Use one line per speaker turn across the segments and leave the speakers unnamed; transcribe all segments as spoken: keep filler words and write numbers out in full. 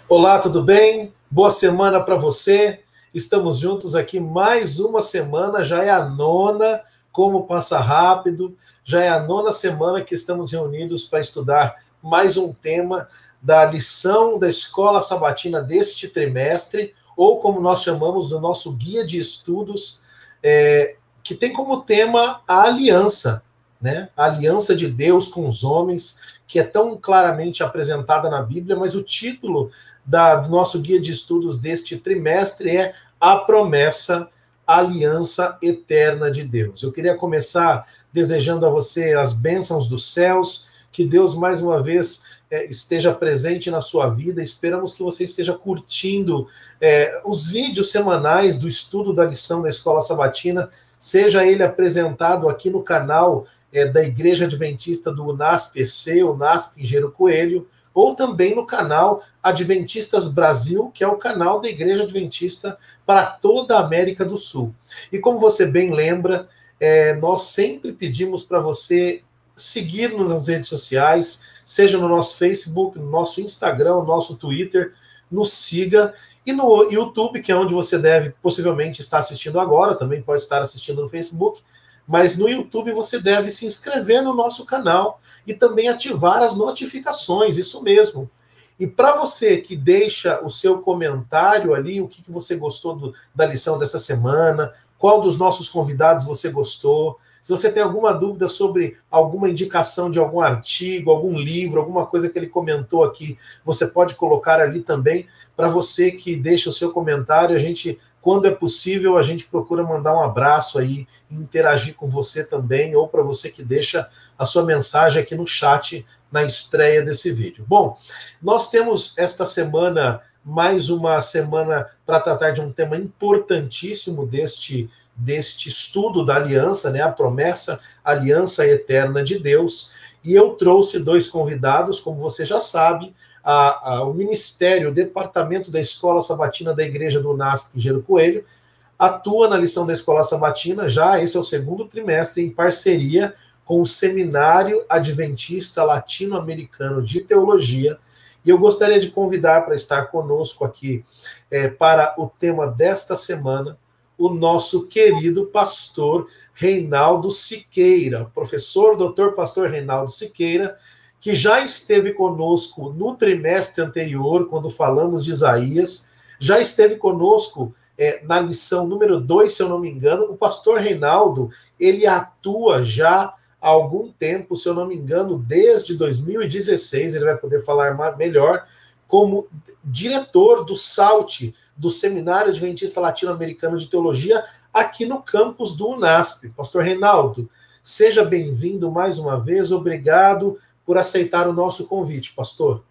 Olá, tudo bem? Boa semana para você. Estamos juntos aqui mais uma semana, já é a nona, como passa rápido, já é a nona semana que estamos reunidos para estudar mais um tema da lição da Escola Sabatina deste trimestre, ou como nós chamamos do nosso guia de estudos, é, que tem como tema a aliança, né? A aliança de Deus com os homens, que é tão claramente apresentada na Bíblia, mas o título da, do nosso guia de estudos deste trimestre é A Promessa, a Aliança Eterna de Deus. Eu queria começar desejando a você as bênçãos dos céus, que Deus mais uma vez é, esteja presente na sua vida. Esperamos que você esteja curtindo é, os vídeos semanais do estudo da lição da Escola Sabatina, seja ele apresentado aqui no canal é, da Igreja Adventista do UNASP-E C, UNASP Engenheiro Coelho, ou também no canal Adventistas Brasil, que é o canal da Igreja Adventista para toda a América do Sul. E como você bem lembra, é, nós sempre pedimos para você seguir-nos nas redes sociais, seja no nosso Facebook, no nosso Instagram, no nosso Twitter, nos siga, e no YouTube, que é onde você deve possivelmente estar assistindo agora, também pode estar assistindo no Facebook, mas no YouTube você deve se inscrever no nosso canal e também ativar as notificações, isso mesmo. E para você que deixa o seu comentário ali, o que, que você gostou do, da lição dessa semana, qual dos nossos convidados você gostou, se você tem alguma dúvida sobre alguma indicação de algum artigo, algum livro, alguma coisa que ele comentou aqui, você pode colocar ali também. Para você que deixa o seu comentário, a gente, quando é possível, a gente procura mandar um abraço aí, interagir com você também, ou para você que deixa a sua mensagem aqui no chat na estreia desse vídeo. Bom, nós temos esta semana mais uma semana para tratar de um tema importantíssimo deste, deste estudo da aliança, né? A promessa, a aliança eterna de Deus. E eu trouxe dois convidados, como você já sabe, a, a, o Ministério, o Departamento da Escola Sabatina da Igreja do UNASP Engenheiro Coelho, atua na lição da Escola Sabatina, já esse é o segundo trimestre, em parceria com o Seminário Adventista Latino-Americano de Teologia. E eu gostaria de convidar para estar conosco aqui é, para o tema desta semana, o nosso querido pastor Reinaldo Siqueira, professor doutor pastor Reinaldo Siqueira, que já esteve conosco no trimestre anterior, quando falamos de Isaías, já esteve conosco é, na lição número dois, se eu não me engano. O pastor Reinaldo, ele atua já há algum tempo, se eu não me engano, desde dois mil e dezesseis, ele vai poder falar melhor, como diretor do SALT, do Seminário Adventista Latino-Americano de Teologia, aqui no campus do UNASP. Pastor Reinaldo, seja bem-vindo mais uma vez, obrigado por aceitar o nosso convite, pastor.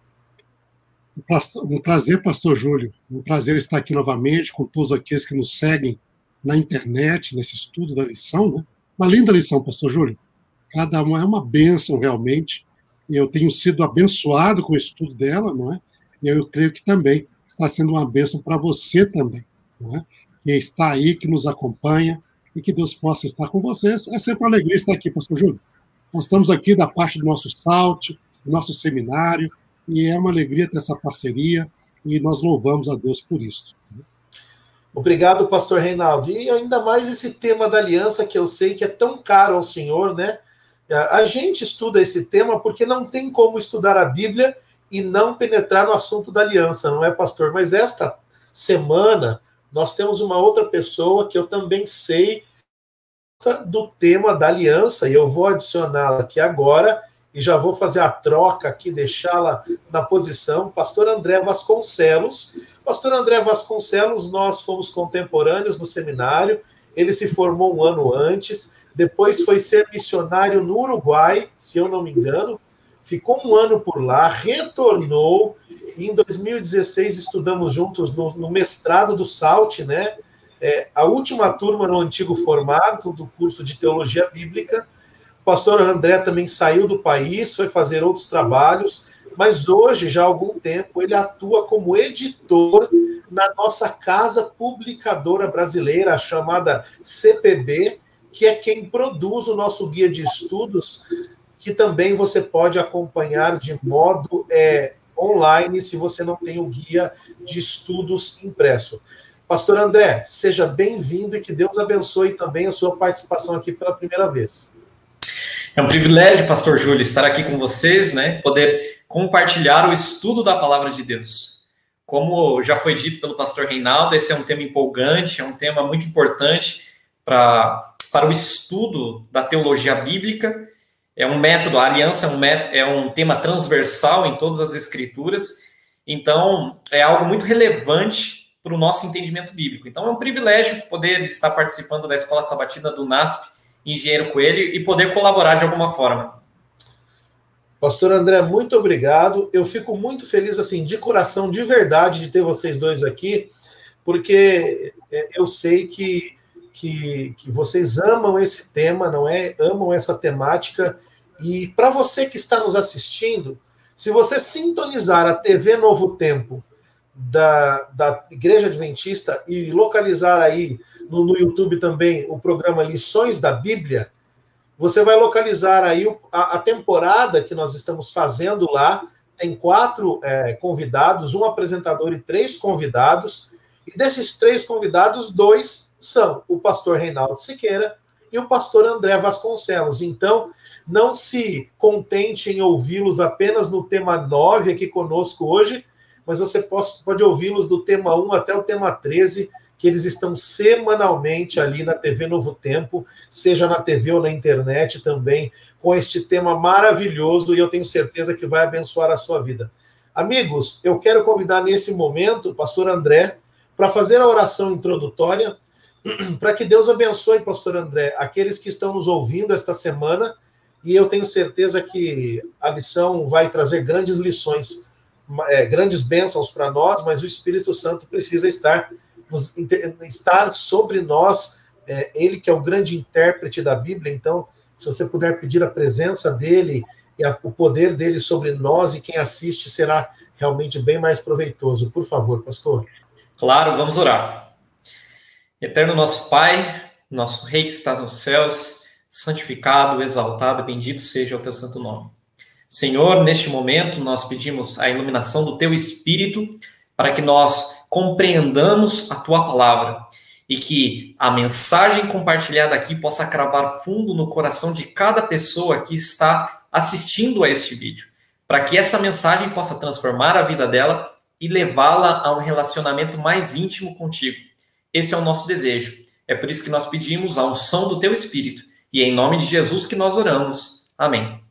Um prazer, pastor Júlio, um prazer estar aqui novamente com todos aqueles que nos seguem na internet, nesse estudo da lição, né? Uma linda lição, pastor Júlio. Cada uma é uma bênção, realmente, e eu tenho sido abençoado com o estudo dela, não é? E eu creio que também está sendo uma bênção para você também, não é? Que está aí, que nos acompanha, e que Deus possa estar com vocês. É sempre uma alegria estar aqui, pastor Júlio. Nós estamos aqui da parte do nosso SALT, do nosso seminário, e é uma alegria ter essa parceria, e nós louvamos a Deus por isso.
Obrigado, pastor Reinaldo. E ainda mais esse tema da aliança, que eu sei que é tão caro ao Senhor, né? A gente estuda esse tema porque não tem como estudar a Bíblia e não penetrar no assunto da aliança, não é, pastor? Mas esta semana nós temos uma outra pessoa que eu também sei do tema da aliança, e eu vou adicioná-la aqui agora e já vou fazer a troca aqui, deixá-la na posição. Pastor André Vasconcelos. Pastor André Vasconcelos, nós fomos contemporâneos no seminário, ele se formou um ano antes, depois foi ser missionário no Uruguai, se eu não me engano, ficou um ano por lá, retornou, e em dois mil e dezesseis estudamos juntos no, no mestrado do SALT, né? É, a última turma no antigo formato do curso de Teologia Bíblica. O pastor André também saiu do país, foi fazer outros trabalhos, mas hoje, já há algum tempo, ele atua como editor na nossa casa publicadora brasileira, chamada C P B, que é quem produz o nosso guia de estudos, que também você pode acompanhar de modo é, online se você não tem o guia de estudos impresso. Pastor André, seja bem-vindo e que Deus abençoe também a sua participação aqui pela primeira vez.
É um privilégio, pastor Júlio, estar aqui com vocês, né? Poder compartilhar o estudo da palavra de Deus. Como já foi dito pelo pastor Reinaldo, esse é um tema empolgante, é um tema muito importante para, para o estudo da teologia bíblica. É um método, a aliança é um, método, é um tema transversal em todas as escrituras, então é algo muito relevante para o nosso entendimento bíblico. Então é um privilégio poder estar participando da Escola Sabatina do NASP, Engenheiro Coelho, e poder colaborar de alguma forma.
Pastor André, muito obrigado. Eu fico muito feliz, assim, de coração, de verdade, de ter vocês dois aqui, porque eu sei que, que, que vocês amam esse tema, não é? Amam essa temática. E para você que está nos assistindo, se você sintonizar a T V Novo Tempo da, da Igreja Adventista e localizar aí no, no YouTube também o programa Lições da Bíblia, você vai localizar aí a, a temporada que nós estamos fazendo lá. Tem quatro é, convidados, um apresentador e três convidados. E desses três convidados, dois são o pastor Reinaldo Siqueira e o pastor André Vasconcelos. Então, não se contente em ouvi-los apenas no tema nove aqui conosco hoje, mas você pode, pode ouvi-los do tema um até o tema treze, que eles estão semanalmente ali na T V Novo Tempo, seja na T V ou na internet também, com este tema maravilhoso, e eu tenho certeza que vai abençoar a sua vida. Amigos, eu quero convidar nesse momento o pastor André para fazer a oração introdutória, para que Deus abençoe, pastor André, aqueles que estão nos ouvindo esta semana, e eu tenho certeza que a lição vai trazer grandes lições, é, grandes bênçãos para nós, mas o Espírito Santo precisa estar estar sobre nós, é, ele que é o grande intérprete da Bíblia. Então, se você puder pedir a presença dele e a, o poder dele sobre nós, e quem assiste será realmente bem mais proveitoso. Por favor, pastor.
Claro, vamos orar. Eterno nosso Pai, nosso Rei que estás nos céus, santificado, exaltado, bendito seja o teu santo nome. Senhor, neste momento nós pedimos a iluminação do teu Espírito para que nós compreendamos a tua palavra e que a mensagem compartilhada aqui possa cravar fundo no coração de cada pessoa que está assistindo a este vídeo, para que essa mensagem possa transformar a vida dela e levá-la a um relacionamento mais íntimo contigo. Esse é o nosso desejo. É por isso que nós pedimos a unção do teu Espírito, e é em nome de Jesus que nós oramos. Amém.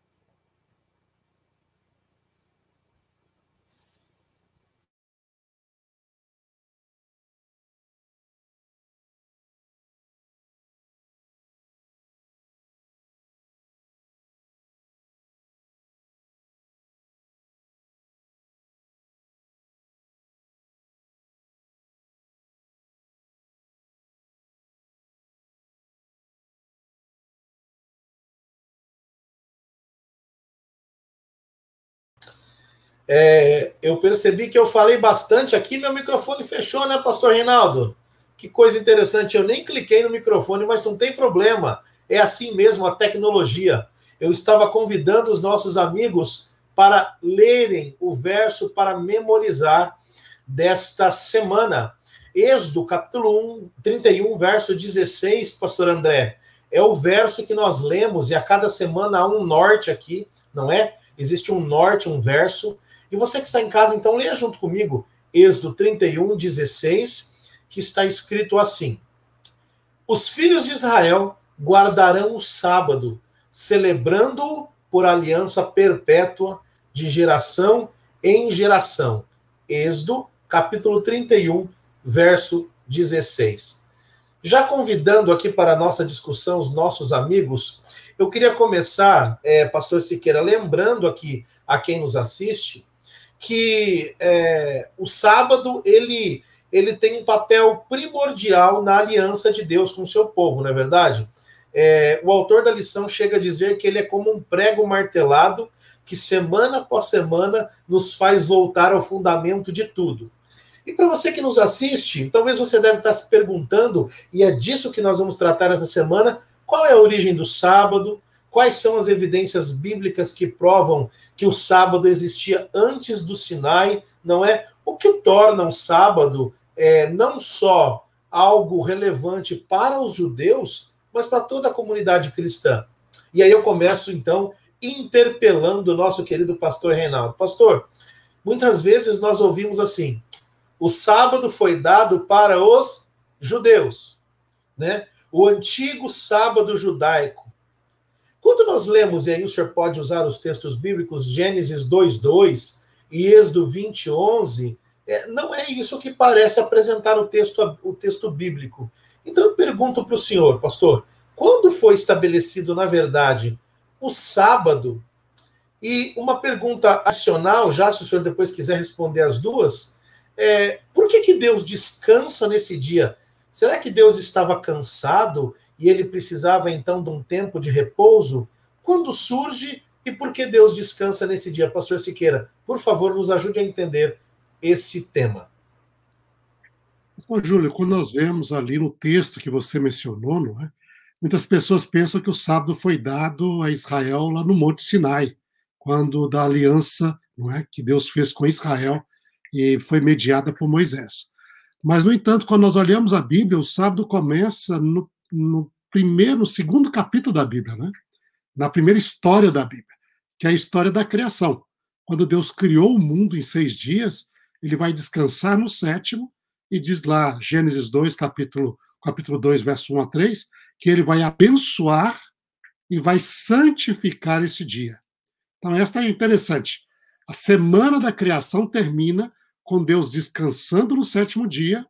É, eu percebi que eu falei bastante aqui, meu microfone fechou, né, pastor Reinaldo? Que coisa interessante, eu nem cliquei no microfone, mas não tem problema, é assim mesmo a tecnologia. Eu estava convidando os nossos amigos para lerem o verso para memorizar desta semana. Êxodo, capítulo um, trinta e um, verso dezesseis, pastor André, é o verso que nós lemos, e a cada semana há um norte aqui, não é? Existe um norte, um verso. E você que está em casa, então, leia junto comigo Êxodo trinta e um, dezesseis, que está escrito assim: os filhos de Israel guardarão o sábado, celebrando-o por aliança perpétua de geração em geração. Êxodo, capítulo trinta e um, verso dezesseis. Já convidando aqui para a nossa discussão os nossos amigos, eu queria começar, é, pastor Siqueira, lembrando aqui a quem nos assiste, que é, o sábado ele, ele tem um papel primordial na aliança de Deus com o seu povo, não é verdade? É, o autor da lição chega a dizer que ele é como um prego martelado que semana após semana nos faz voltar ao fundamento de tudo. E para você que nos assiste, talvez você deve estar se perguntando, e é disso que nós vamos tratar essa semana, qual é a origem do sábado, Quais são as evidências bíblicas que provam que o sábado existia antes do Sinai, não é? O que torna o sábado é, não só algo relevante para os judeus, mas para toda a comunidade cristã. E aí eu começo, então, interpelando o nosso querido pastor Reinaldo. Pastor, muitas vezes nós ouvimos assim, o sábado foi dado para os judeus, né? O antigo sábado judaico. Quando nós lemos, e aí o senhor pode usar os textos bíblicos, Gênesis dois, dois e Êxodo vinte, onze, é, não é isso que parece apresentar o texto, o texto bíblico. Então eu pergunto para o senhor, pastor, quando foi estabelecido, na verdade, o sábado? E uma pergunta adicional, já se o senhor depois quiser responder as duas, é, por que que Deus descansa nesse dia? Será que Deus estava cansado e ele precisava, então, de um tempo de repouso? Quando surge e por que Deus descansa nesse dia? Pastor Siqueira, por favor, nos ajude a entender esse tema.
Pastor Júlio, quando nós vemos ali no texto que você mencionou, não é? Muitas pessoas pensam que o sábado foi dado a Israel lá no Monte Sinai, quando da aliança, não é, que Deus fez com Israel e foi mediada por Moisés. Mas, no entanto, quando nós olhamos a Bíblia, o sábado começa no, no primeiro, no segundo capítulo da Bíblia, né? Na primeira história da Bíblia, que é a história da criação. Quando Deus criou o mundo em seis dias, ele vai descansar no sétimo, e diz lá, Gênesis dois, capítulo, capítulo dois, verso um a três, que ele vai abençoar e vai santificar esse dia. Então, esta é interessante. A semana da criação termina com Deus descansando no sétimo dia,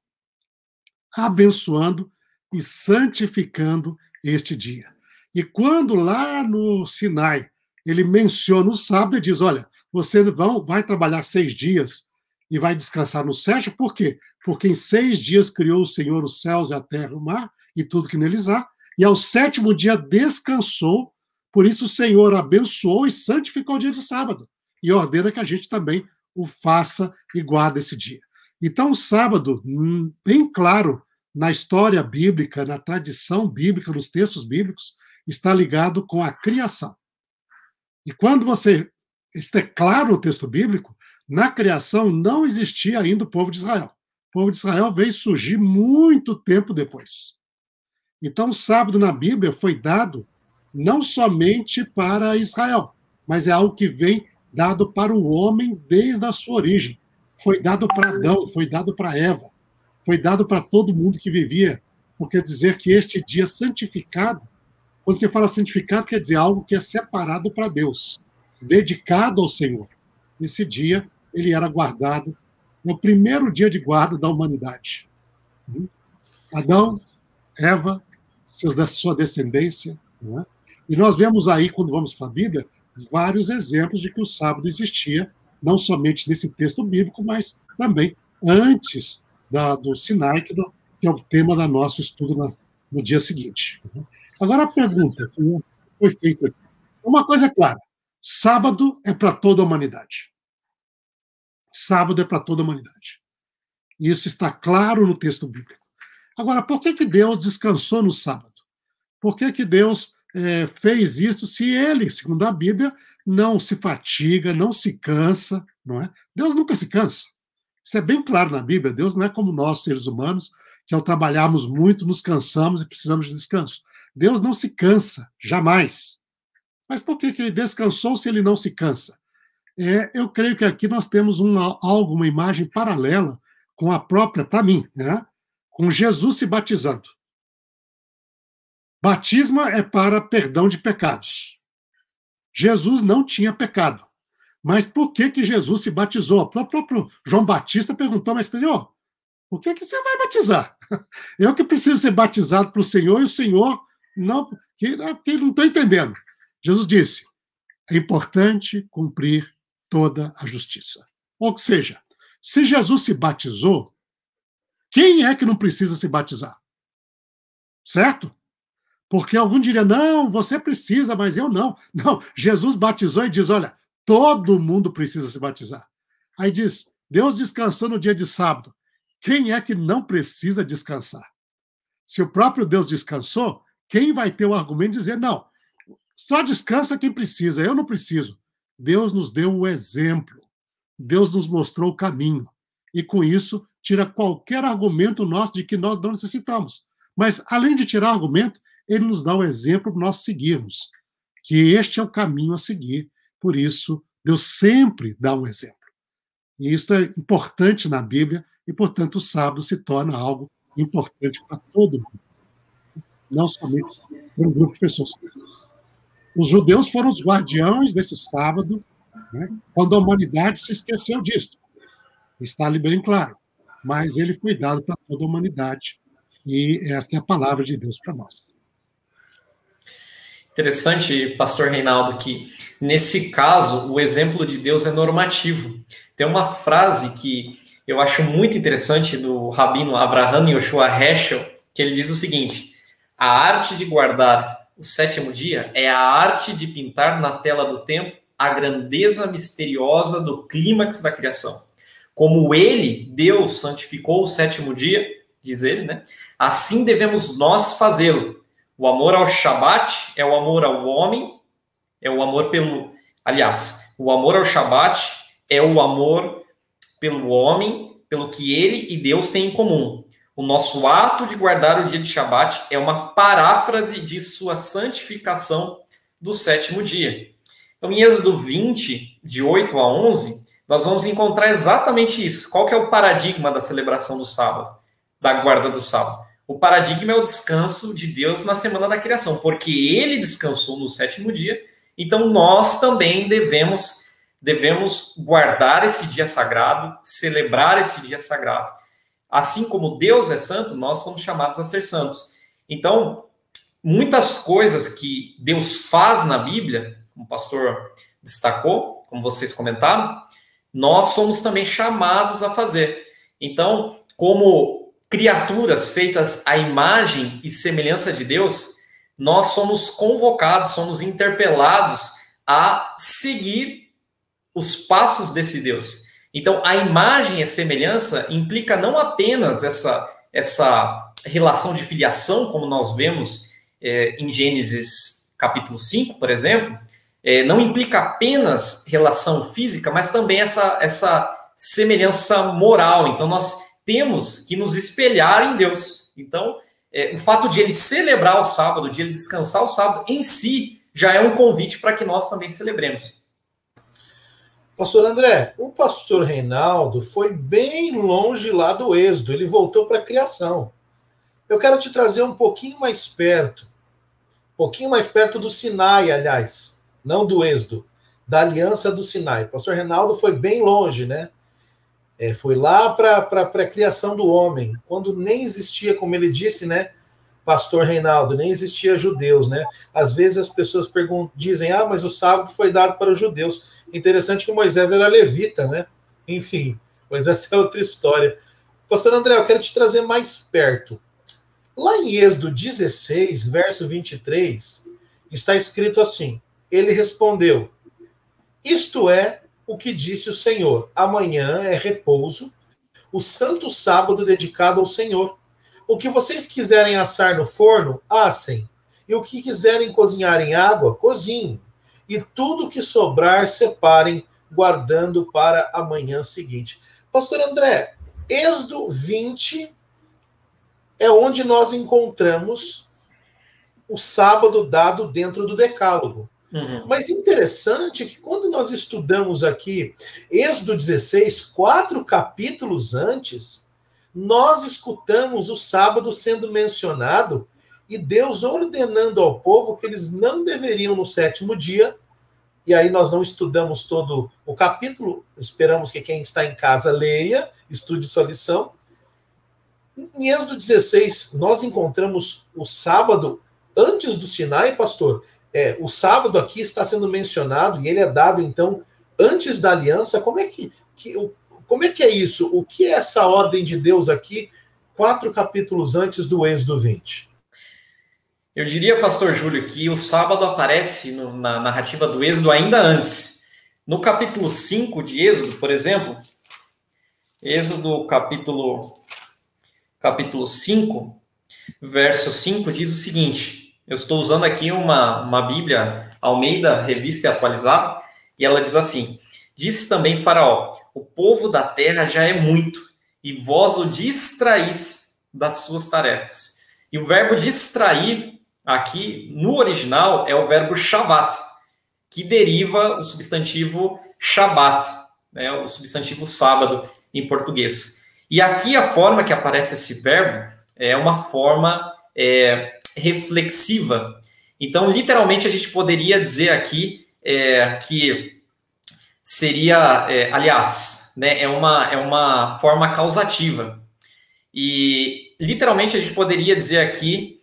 abençoando e santificando este dia. E quando lá no Sinai ele menciona o sábado e diz, olha, você vão, vai trabalhar seis dias e vai descansar no sétimo, por quê? Porque em seis dias criou o Senhor os céus e a terra, o mar e tudo que neles há, e ao sétimo dia descansou, por isso o Senhor abençoou e santificou o dia de sábado, e ordena que a gente também o faça e guarde esse dia. Então, o sábado, bem claro, na história bíblica, na tradição bíblica, nos textos bíblicos, está ligado com a criação. E quando você... Isso é claro no texto bíblico, na criação não existia ainda o povo de Israel. O povo de Israel veio surgir muito tempo depois. Então, o sábado na Bíblia foi dado não somente para Israel, mas é algo que vem dado para o homem desde a sua origem. Foi dado para Adão, foi dado para Eva, foi dado para todo mundo que vivia. Então, quer dizer que este dia santificado, quando você fala santificado, quer dizer algo que é separado para Deus, dedicado ao Senhor. Esse dia, ele era guardado no primeiro dia de guarda da humanidade. Adão, Eva, seus, da sua descendência. Não é? E nós vemos aí, quando vamos para a Bíblia, vários exemplos de que o sábado existia, não somente nesse texto bíblico, mas também antes da, do Sinai, que, do, que é o tema do nosso estudo na, no dia seguinte. Agora, a pergunta que foi feita aqui. Uma coisa é clara, sábado é para toda a humanidade. Sábado é para toda a humanidade. Isso está claro no texto bíblico. Agora, por que que Deus descansou no sábado? Por que que Deus é, fez isso se ele, segundo a Bíblia, não se fatiga, não se cansa, não é? Deus nunca se cansa. Isso é bem claro na Bíblia. Deus não é como nós, seres humanos, que ao trabalharmos muito, nos cansamos e precisamos de descanso. Deus não se cansa, jamais. Mas por que que ele descansou se ele não se cansa? É, eu creio que aqui nós temos uma, algo, uma imagem paralela com a própria, para mim, né? Com Jesus se batizando. Batismo é para perdão de pecados. Jesus não tinha pecado. Mas por que que Jesus se batizou? O próprio João Batista perguntou, mas oh, por que que você vai batizar? Eu que preciso ser batizado pelo Senhor e o Senhor não, que, que não estou entendendo. Jesus disse, é importante cumprir toda a justiça. Ou seja, se Jesus se batizou, quem é que não precisa se batizar? Certo? Porque algum diria, não, você precisa, mas eu não. Não, Jesus batizou e diz, olha, todo mundo precisa se batizar. Aí diz, Deus descansou no dia de sábado. Quem é que não precisa descansar? Se o próprio Deus descansou, quem vai ter o argumento de dizer, não, Só descansa quem precisa, eu não preciso. Deus nos deu o exemplo. Deus nos mostrou o caminho. E com isso, tira qualquer argumento nosso de que nós não necessitamos. Mas, além de tirar argumento, ele nos dá o exemplo para nós seguirmos. Que este é o caminho a seguir. Por isso, Deus sempre dá um exemplo. E isso é importante na Bíblia, e, portanto, o sábado se torna algo importante para todo mundo. Não somente para um grupo de pessoas. Os judeus foram os guardiões desse sábado, né, quando a humanidade se esqueceu disso. Está ali bem claro. Mas ele foi dado para toda a humanidade. E esta é a palavra de Deus para nós.
Interessante, pastor Reinaldo, que nesse caso o exemplo de Deus é normativo. Tem uma frase que eu acho muito interessante do rabino Avraham Yoshua Heschel, que ele diz o seguinte: a arte de guardar o sétimo dia é a arte de pintar na tela do tempo a grandeza misteriosa do clímax da criação. Como ele, Deus, santificou o sétimo dia, diz ele, né? Assim devemos nós fazê-lo. O amor ao Shabat é o amor ao homem, é o amor pelo... Aliás, o amor ao Shabat é o amor pelo homem, pelo que ele e Deus têm em comum. O nosso ato de guardar o dia de Shabat é uma paráfrase de sua santificação do sétimo dia. Então, em Êxodo vinte, de oito a onze, nós vamos encontrar exatamente isso. Qual que é o paradigma da celebração do sábado, da guarda do sábado? O paradigma é o descanso de Deus na semana da criação, porque ele descansou no sétimo dia, então nós também devemos, devemos guardar esse dia sagrado, celebrar esse dia sagrado. Assim como Deus é santo, nós somos chamados a ser santos. Então, muitas coisas que Deus faz na Bíblia, como o pastor destacou, como vocês comentaram, nós somos também chamados a fazer. Então, como criaturas feitas à imagem e semelhança de Deus, nós somos convocados, somos interpelados a seguir os passos desse Deus. Então, a imagem e semelhança implica não apenas essa, essa relação de filiação, como nós vemos é, em Gênesis capítulo cinco, por exemplo, é, não implica apenas relação física, mas também essa, essa semelhança moral. Então, nós temos que nos espelhar em Deus. Então, é, o fato de ele celebrar o sábado, de ele descansar o sábado, em si, já é um convite para que nós também celebremos.
Pastor André, o pastor Reinaldo foi bem longe lá do Êxodo, ele voltou para a criação. Eu quero te trazer um pouquinho mais perto, um pouquinho mais perto do Sinai, aliás, não do Êxodo, da aliança do Sinai. O pastor Reinaldo foi bem longe, né? É, foi lá para a criação do homem, quando nem existia, como ele disse, né, pastor Reinaldo, nem existia judeus, né? Às vezes as pessoas perguntam, dizem, ah, mas o sábado foi dado para os judeus. Interessante que Moisés era levita, né? Enfim, mas essa é outra história. Pastor André, eu quero te trazer mais perto. Lá em Êxodo dezesseis, verso vinte e três, está escrito assim, ele respondeu, isto é o que disse o Senhor, amanhã é repouso, o santo sábado dedicado ao Senhor. O que vocês quiserem assar no forno, assem, e o que quiserem cozinhar em água, cozinhem, e tudo que sobrar, separem, guardando para a manhã seguinte. Pastor André, Êxodo vinte é onde nós encontramos o sábado dado dentro do decálogo. Uhum. Mas interessante que quando nós estudamos aqui Êxodo dezesseis, quatro capítulos antes, nós escutamos o sábado sendo mencionado e Deus ordenando ao povo que eles não deveriam no sétimo dia, e aí nós não estudamos todo o capítulo, esperamos que quem está em casa leia, estude sua lição. Em Êxodo dezesseis, nós encontramos o sábado antes do Sinai, pastor. É, o sábado aqui está sendo mencionado e ele é dado, então, antes da aliança. Como é que, que, como é, que é isso? O que é essa ordem de Deus aqui, quatro capítulos antes do Êxodo vinte?
Eu diria, pastor Júlio, que o sábado aparece no, na narrativa do Êxodo ainda antes. No capítulo cinco de Êxodo, por exemplo, Êxodo capítulo, capítulo cinco, verso cinco, diz o seguinte, Eu estou usando aqui uma, uma Bíblia Almeida, revista e atualizada, e ela diz assim: disse também Faraó, o povo da terra já é muito, e vós o distraís das suas tarefas. E o verbo distrair, aqui, no original, é o verbo shavat, que deriva o substantivo shabat, né, o substantivo sábado em português. E aqui a forma que aparece esse verbo é uma forma é, reflexiva. Então, literalmente, a gente poderia dizer aqui é, que seria, é, aliás, né, é, uma, é uma forma causativa. E, literalmente, a gente poderia dizer aqui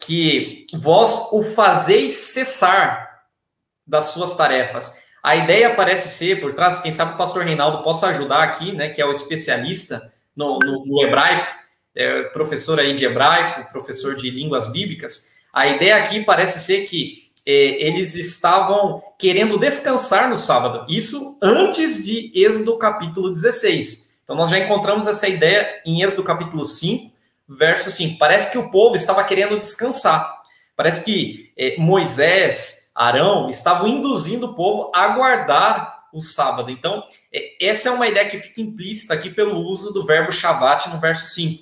que vós o fazeis cessar das suas tarefas. A ideia parece ser, por trás, quem sabe o pastor Reinaldo possa ajudar aqui, né, que é o especialista no, no, no hebraico, é, professor aí de hebraico, professor de línguas bíblicas. A ideia aqui parece ser que é, eles estavam querendo descansar no sábado. Isso antes de Êxodo capítulo dezesseis. Então, nós já encontramos essa ideia em Êxodo capítulo cinco, verso cinco. Parece que o povo estava querendo descansar. Parece que é, Moisés, Arão, estavam induzindo o povo a guardar o sábado. Então, é, essa é uma ideia que fica implícita aqui pelo uso do verbo shavat no verso cinco.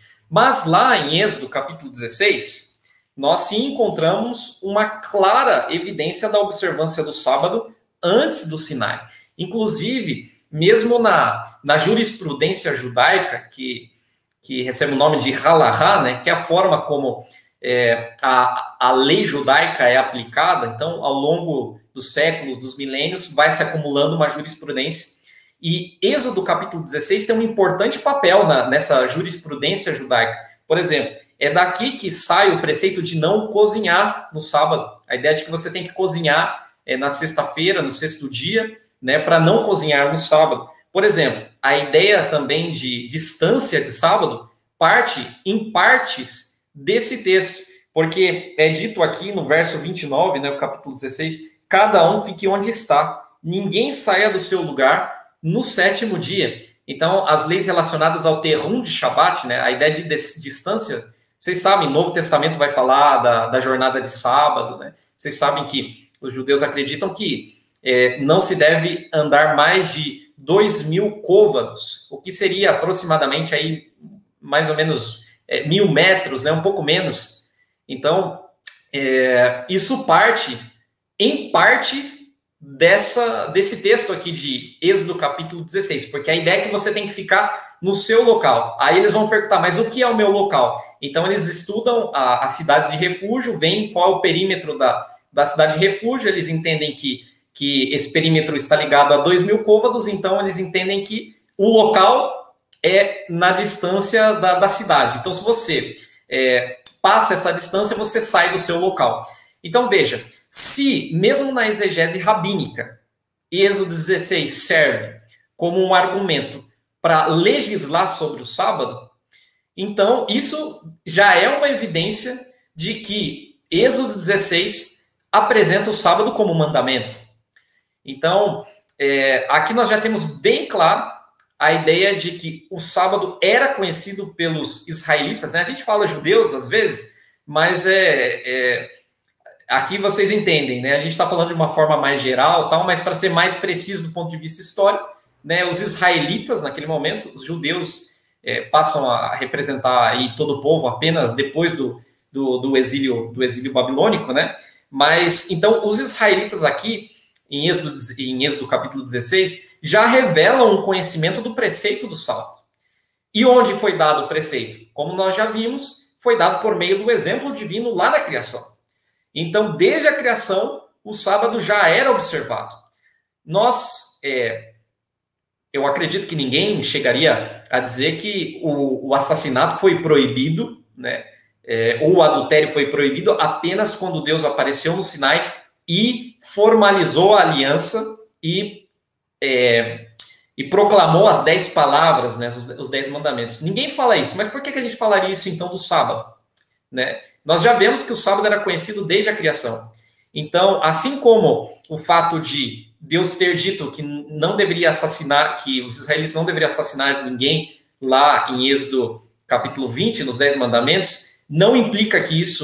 Mas lá em Êxodo capítulo dezesseis, nós sim encontramos uma clara evidência da observância do sábado antes do Sinai. Inclusive, mesmo na, na jurisprudência judaica, que, que recebe o nome de halahá, né, que é a forma como é, a, a lei judaica é aplicada, então, ao longo dos séculos, dos milênios, vai se acumulando uma jurisprudência. E Êxodo capítulo dezesseis tem um importante papel na, nessa jurisprudência judaica. Por exemplo, é daqui que sai o preceito de não cozinhar no sábado. A ideia de que você tem que cozinhar é, na sexta-feira, no sexto dia, né, para não cozinhar no sábado. Por exemplo, a ideia também de distância de sábado parte em partes desse texto, porque é dito aqui no verso vinte e nove, né, o capítulo dezesseis, cada um fique onde está, ninguém saia do seu lugar no sétimo dia. Então, as leis relacionadas ao terrum de Shabat, né, a ideia de distância, vocês sabem, o Novo Testamento vai falar da, da jornada de sábado, né? Vocês sabem que os judeus acreditam que é, não se deve andar mais de dois mil côvados, o que seria aproximadamente aí, mais ou menos é, mil metros, né? Um pouco menos. Então, é, isso parte, em parte, dessa, desse texto aqui de Êxodo capítulo dezesseis, porque a ideia é que você tem que ficar no seu local. Aí eles vão perguntar, mas o que é o meu local? Então eles estudam a, as cidades de refúgio, veem qual é o perímetro da, da cidade de refúgio, eles entendem que, que esse perímetro está ligado a dois mil côvados, então eles entendem que o local é na distância da, da cidade. Então se você é, passa essa distância, você sai do seu local. Então veja, se mesmo na exegese rabínica, Êxodo dezesseis serve como um argumento para legislar sobre o sábado, então isso já é uma evidência de que Êxodo dezesseis apresenta o sábado como mandamento. Então, é, aqui nós já temos bem claro a ideia de que o sábado era conhecido pelos israelitas, né? A gente fala judeus às vezes, mas é... é aqui vocês entendem, né? A gente está falando de uma forma mais geral, tal, mas para ser mais preciso do ponto de vista histórico, né? Os israelitas, naquele momento, os judeus é, passam a representar aí todo o povo apenas depois do, do, do, exílio, do exílio babilônico, né? Mas, então, os israelitas aqui, em Êxodo, em Êxodo capítulo dezesseis, já revelam um conhecimento do preceito do sábado. E onde foi dado o preceito? Como nós já vimos, foi dado por meio do exemplo divino lá na criação. Então, desde a criação, o sábado já era observado. Nós, é, eu acredito que ninguém chegaria a dizer que o, o assassinato foi proibido, né? É, ou o adultério foi proibido apenas quando Deus apareceu no Sinai e formalizou a aliança e, é, e proclamou as dez palavras, né? os, os dez mandamentos. Ninguém fala isso, mas por que, que a gente falaria isso, então, do sábado? Né? Nós já vemos que o sábado era conhecido desde a criação. Então, assim como o fato de Deus ter dito que não deveria assassinar, que os israelitas não deveriam assassinar ninguém lá em Êxodo capítulo vinte, nos Dez Mandamentos, não implica que isso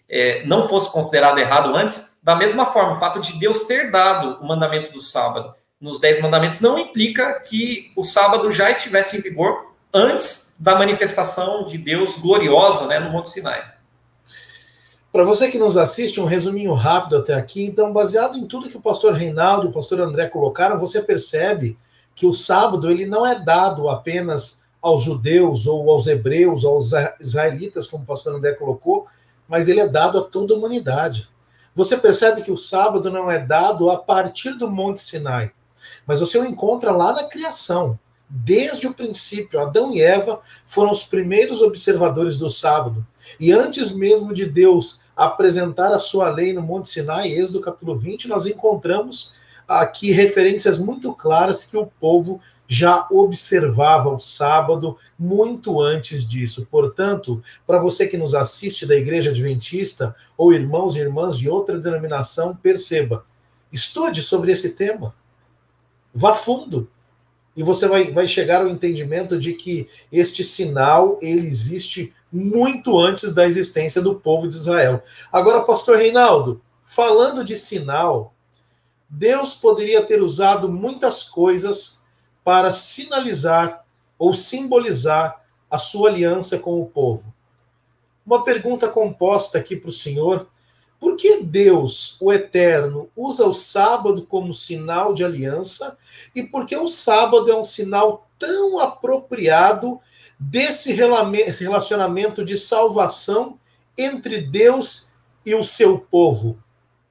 é, não fosse considerado errado antes, da mesma forma, o fato de Deus ter dado o mandamento do sábado nos Dez Mandamentos não implica que o sábado já estivesse em vigor antes da manifestação de Deus gloriosa, né, no Monte Sinai.
Para você que nos assiste, um resuminho rápido até aqui. Então, baseado em tudo que o pastor Reinaldo e o pastor André colocaram, você percebe que o sábado ele não é dado apenas aos judeus ou aos hebreus, aos israelitas, como o pastor André colocou, mas ele é dado a toda a humanidade. Você percebe que o sábado não é dado a partir do Monte Sinai, mas você o encontra lá na criação. Desde o princípio, Adão e Eva foram os primeiros observadores do sábado. E antes mesmo de Deus apresentar a sua lei no Monte Sinai, Êxodo capítulo vinte, nós encontramos aqui referências muito claras que o povo já observava o sábado muito antes disso. Portanto, para você que nos assiste da Igreja Adventista, ou irmãos e irmãs de outra denominação, perceba, estude sobre esse tema, vá fundo, e você vai, vai chegar ao entendimento de que este sinal, ele existe muito antes da existência do povo de Israel. Agora, pastor Reinaldo, falando de sinal, Deus poderia ter usado muitas coisas para sinalizar ou simbolizar a sua aliança com o povo. Uma pergunta composta aqui para o senhor: por que Deus, o Eterno, usa o sábado como sinal de aliança? E por que o sábado é um sinal tão apropriado desse relacionamento de salvação entre Deus e o seu povo?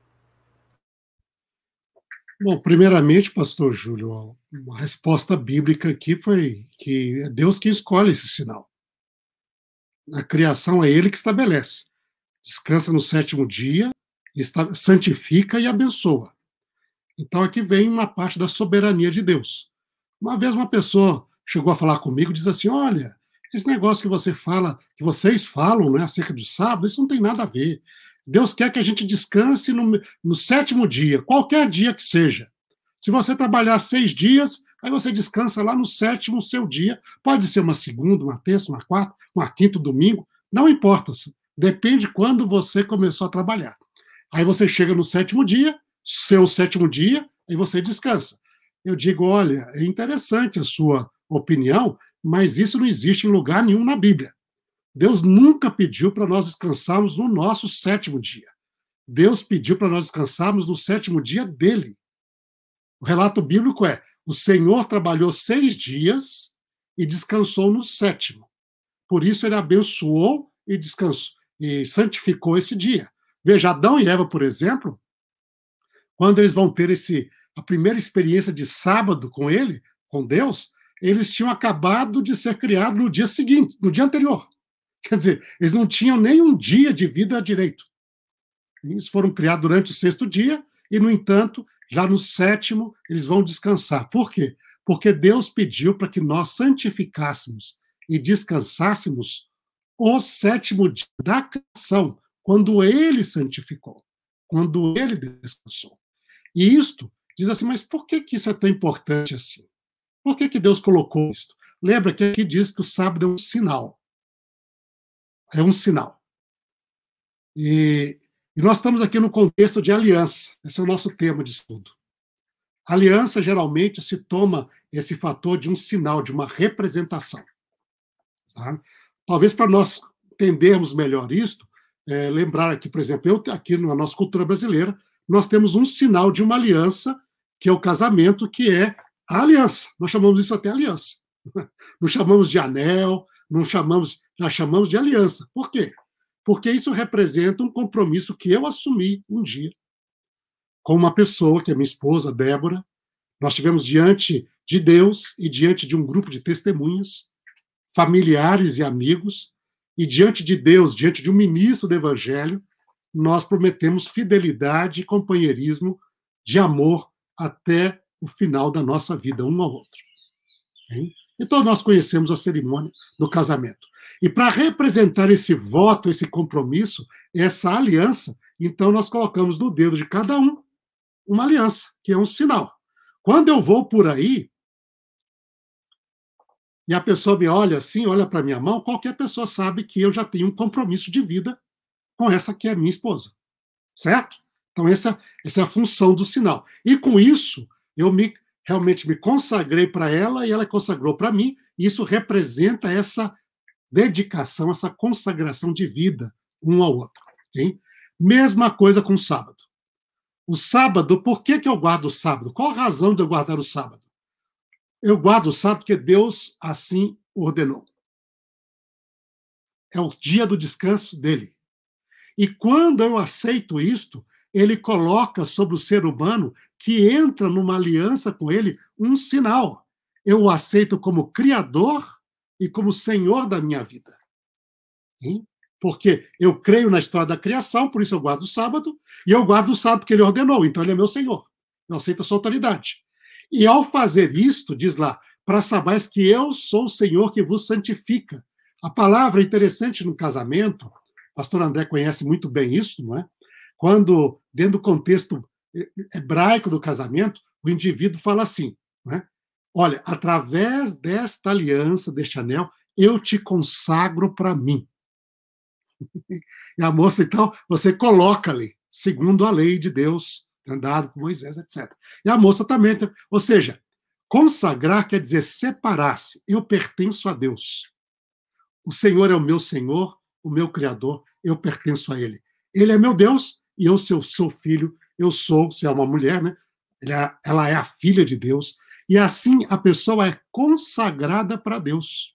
Bom, primeiramente, pastor Júlio, uma resposta bíblica aqui foi que é Deus que escolhe esse sinal. Na criação é ele que estabelece. Descansa no sétimo dia, santifica e abençoa. Então aqui vem uma parte da soberania de Deus. Uma vez uma pessoa chegou a falar comigo e diz assim: olha, esse negócio que você fala, que vocês falam, né, acerca do sábado, isso não tem nada a ver. Deus quer que a gente descanse no, no sétimo dia, qualquer dia que seja. Se você trabalhar seis dias, aí você descansa lá no sétimo seu dia. Pode ser uma segunda, uma terça, uma quarta, uma quinta, um domingo, não importa. Depende quando você começou a trabalhar. Aí você chega no sétimo dia, seu sétimo dia, e você descansa. Eu digo, olha, é interessante a sua opinião, mas isso não existe em lugar nenhum na Bíblia. Deus nunca pediu para nós descansarmos no nosso sétimo dia. Deus pediu para nós descansarmos no sétimo dia dele. O relato bíblico é: o Senhor trabalhou seis dias e descansou no sétimo. Por isso ele abençoou e descansou e santificou esse dia. Veja, Adão e Eva, por exemplo, quando eles vão ter esse, a primeira experiência de sábado com ele, com Deus, eles tinham acabado de ser criados no dia seguinte, no dia anterior. Quer dizer, eles não tinham nem um dia de vida direito. Eles foram criados durante o sexto dia e, no entanto, já no sétimo, eles vão descansar. Por quê? Porque Deus pediu para que nós santificássemos e descansássemos o sétimo dia da criação, quando ele santificou, quando ele descansou. E isto diz assim, mas por que, que isso é tão importante assim? Por que, que Deus colocou isso? Lembra que aqui diz que o sábado é um sinal. É um sinal. E, e nós estamos aqui no contexto de aliança. Esse é o nosso tema de estudo. Aliança, geralmente, se toma esse fator de um sinal, de uma representação. Sabe? Talvez para nós entendermos melhor isto, é, lembrar aqui, por exemplo, eu, aqui na nossa cultura brasileira, nós temos um sinal de uma aliança, que é o casamento, que é a aliança. Nós chamamos isso até aliança. Não chamamos de anel, não chamamos, já chamamos de aliança. Por quê? Porque isso representa um compromisso que eu assumi um dia com uma pessoa, que é minha esposa, Débora. Nós tivemos diante de Deus e diante de um grupo de testemunhas, familiares e amigos, e diante de Deus, diante de um ministro do Evangelho, nós prometemos fidelidade e companheirismo de amor até o final da nossa vida, um ao outro. Hein? Então, nós conhecemos a cerimônia do casamento. E para representar esse voto, esse compromisso, essa aliança, então nós colocamos no dedo de cada um uma aliança, que é um sinal. Quando eu vou por aí, e a pessoa me olha assim, olha para a minha mão, qualquer pessoa sabe que eu já tenho um compromisso de vida com essa que é minha esposa. Certo? Então, essa, essa é a função do sinal. E com isso, eu me, realmente me consagrei para ela e ela consagrou para mim, e isso representa essa dedicação, essa consagração de vida um ao outro. Okay? Mesma coisa com o sábado. O sábado, por que, que eu guardo o sábado? Qual a razão de eu guardar o sábado? Eu guardo o sábado porque Deus assim ordenou. É o dia do descanso dele. E quando eu aceito isto, ele coloca sobre o ser humano que entra numa aliança com ele um sinal. Eu o aceito como Criador e como Senhor da minha vida. Sim? Porque eu creio na história da criação, por isso eu guardo o sábado, e eu guardo o sábado porque ele ordenou, então ele é meu Senhor. Eu aceito a sua autoridade. E ao fazer isto, diz lá, para saberes que eu sou o Senhor que vos santifica. A palavra é interessante no casamento, o pastor André conhece muito bem isso, não é? Quando, dentro do contexto hebraico do casamento, o indivíduo fala assim, não é? Olha, através desta aliança, deste anel, eu te consagro para mim. E a moça, então, você coloca ali, segundo a lei de Deus, dado por Moisés, etcétera. E a moça também, ou seja, consagrar quer dizer separar-se. Eu pertenço a Deus. O Senhor é o meu Senhor, o meu Criador, eu pertenço a Ele. Ele é meu Deus e eu sou seu filho, eu sou, se é uma mulher, né? Ela é a filha de Deus. E assim a pessoa é consagrada para Deus,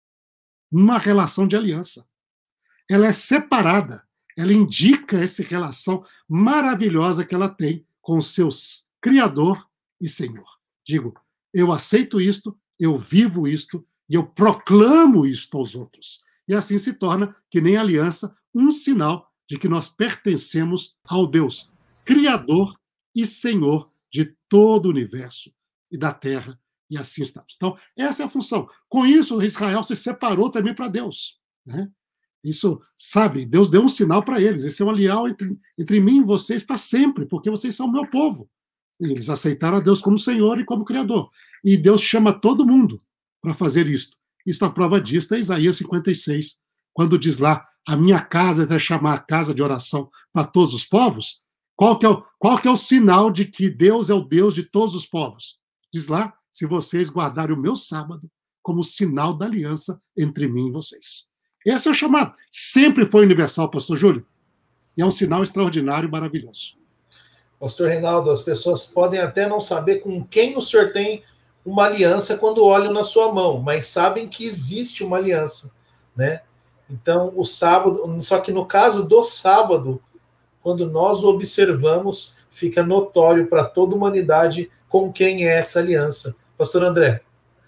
numa relação de aliança. Ela é separada, ela indica essa relação maravilhosa que ela tem com o seu Criador e Senhor. Digo, eu aceito isto, eu vivo isto, e eu proclamo isto aos outros. E assim se torna, que nem aliança, um sinal de que nós pertencemos ao Deus Criador e Senhor de todo o universo e da terra, e assim estamos. Então, essa é a função. Com isso, Israel se separou também para Deus. Né? Isso, sabe, Deus deu um sinal para eles. Esse é um aliança entre, entre mim e vocês para sempre, porque vocês são o meu povo. Eles aceitaram a Deus como Senhor e como Criador. E Deus chama todo mundo para fazer isto. Isso a prova disso é Isaías cinquenta e seis, quando diz lá, a minha casa é chamar a casa de oração para todos os povos. Qual que, é o, qual que é o sinal de que Deus é o Deus de todos os povos? Diz lá, se vocês guardarem o meu sábado como sinal da aliança entre mim e vocês. Esse é o chamado. Sempre foi universal, pastor Júlio. E é um sinal extraordinário e maravilhoso.
Pastor Reinaldo, as pessoas podem até não saber com quem o senhor tem uma aliança quando olham na sua mão, mas sabem que existe uma aliança, né? Então, o sábado, só que no caso do sábado, quando nós o observamos, fica notório para toda a humanidade com quem é essa aliança. Pastor André.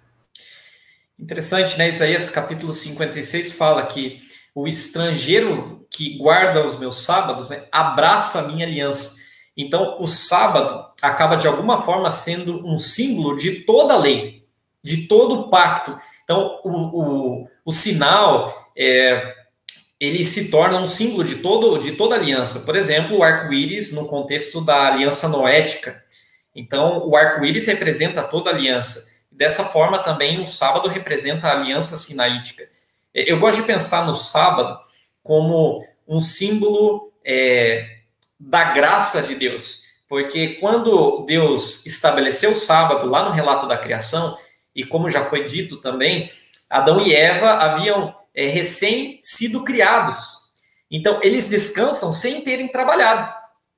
Interessante, né? Isaías capítulo cinquenta e seis fala que o estrangeiro que guarda os meus sábados, né, abraça a minha aliança. Então, o sábado acaba, de alguma forma, sendo um símbolo de toda a lei, de todo o pacto. Então, o, o, o sinal, é, ele se torna um símbolo de, todo, de toda a aliança. Por exemplo, o arco-íris no contexto da aliança noética. Então, o arco-íris representa toda a aliança. Dessa forma, também, o sábado representa a aliança sinaítica. Eu gosto de pensar no sábado como um símbolo é, da graça de Deus. Porque quando Deus estabeleceu o sábado, lá no relato da criação, e como já foi dito também, Adão e Eva haviam é, recém sido criados. Então, eles descansam sem terem trabalhado.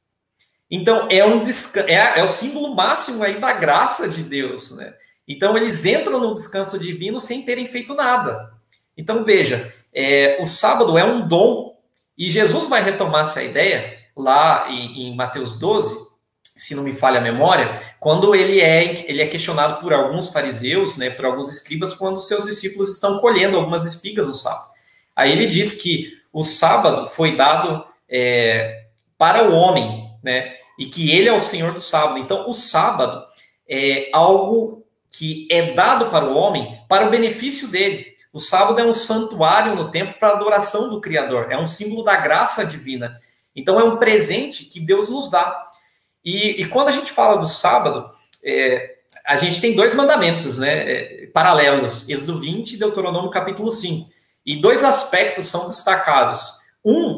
Então, é, um desca- é, é o símbolo máximo aí da graça de Deus, né? Então, eles entram no descanso divino sem terem feito nada. Então, veja, é, o sábado é um dom, e Jesus vai retomar essa ideia lá em, em Mateus doze, se não me falha a memória, quando ele é, ele é questionado por alguns fariseus, né, por alguns escribas, quando seus discípulos estão colhendo algumas espigas no sábado. Aí ele diz que o sábado foi dado é, para o homem, né, e que ele é o Senhor do sábado. Então, o sábado é algo que é dado para o homem para o benefício dele. O sábado é um santuário no templo para a adoração do Criador, é um símbolo da graça divina. Então, é um presente que Deus nos dá. E, e quando a gente fala do sábado, é, a gente tem dois mandamentos, né, é, paralelos, Êxodo vinte e Deuteronômio capítulo cinco. E dois aspectos são destacados. Um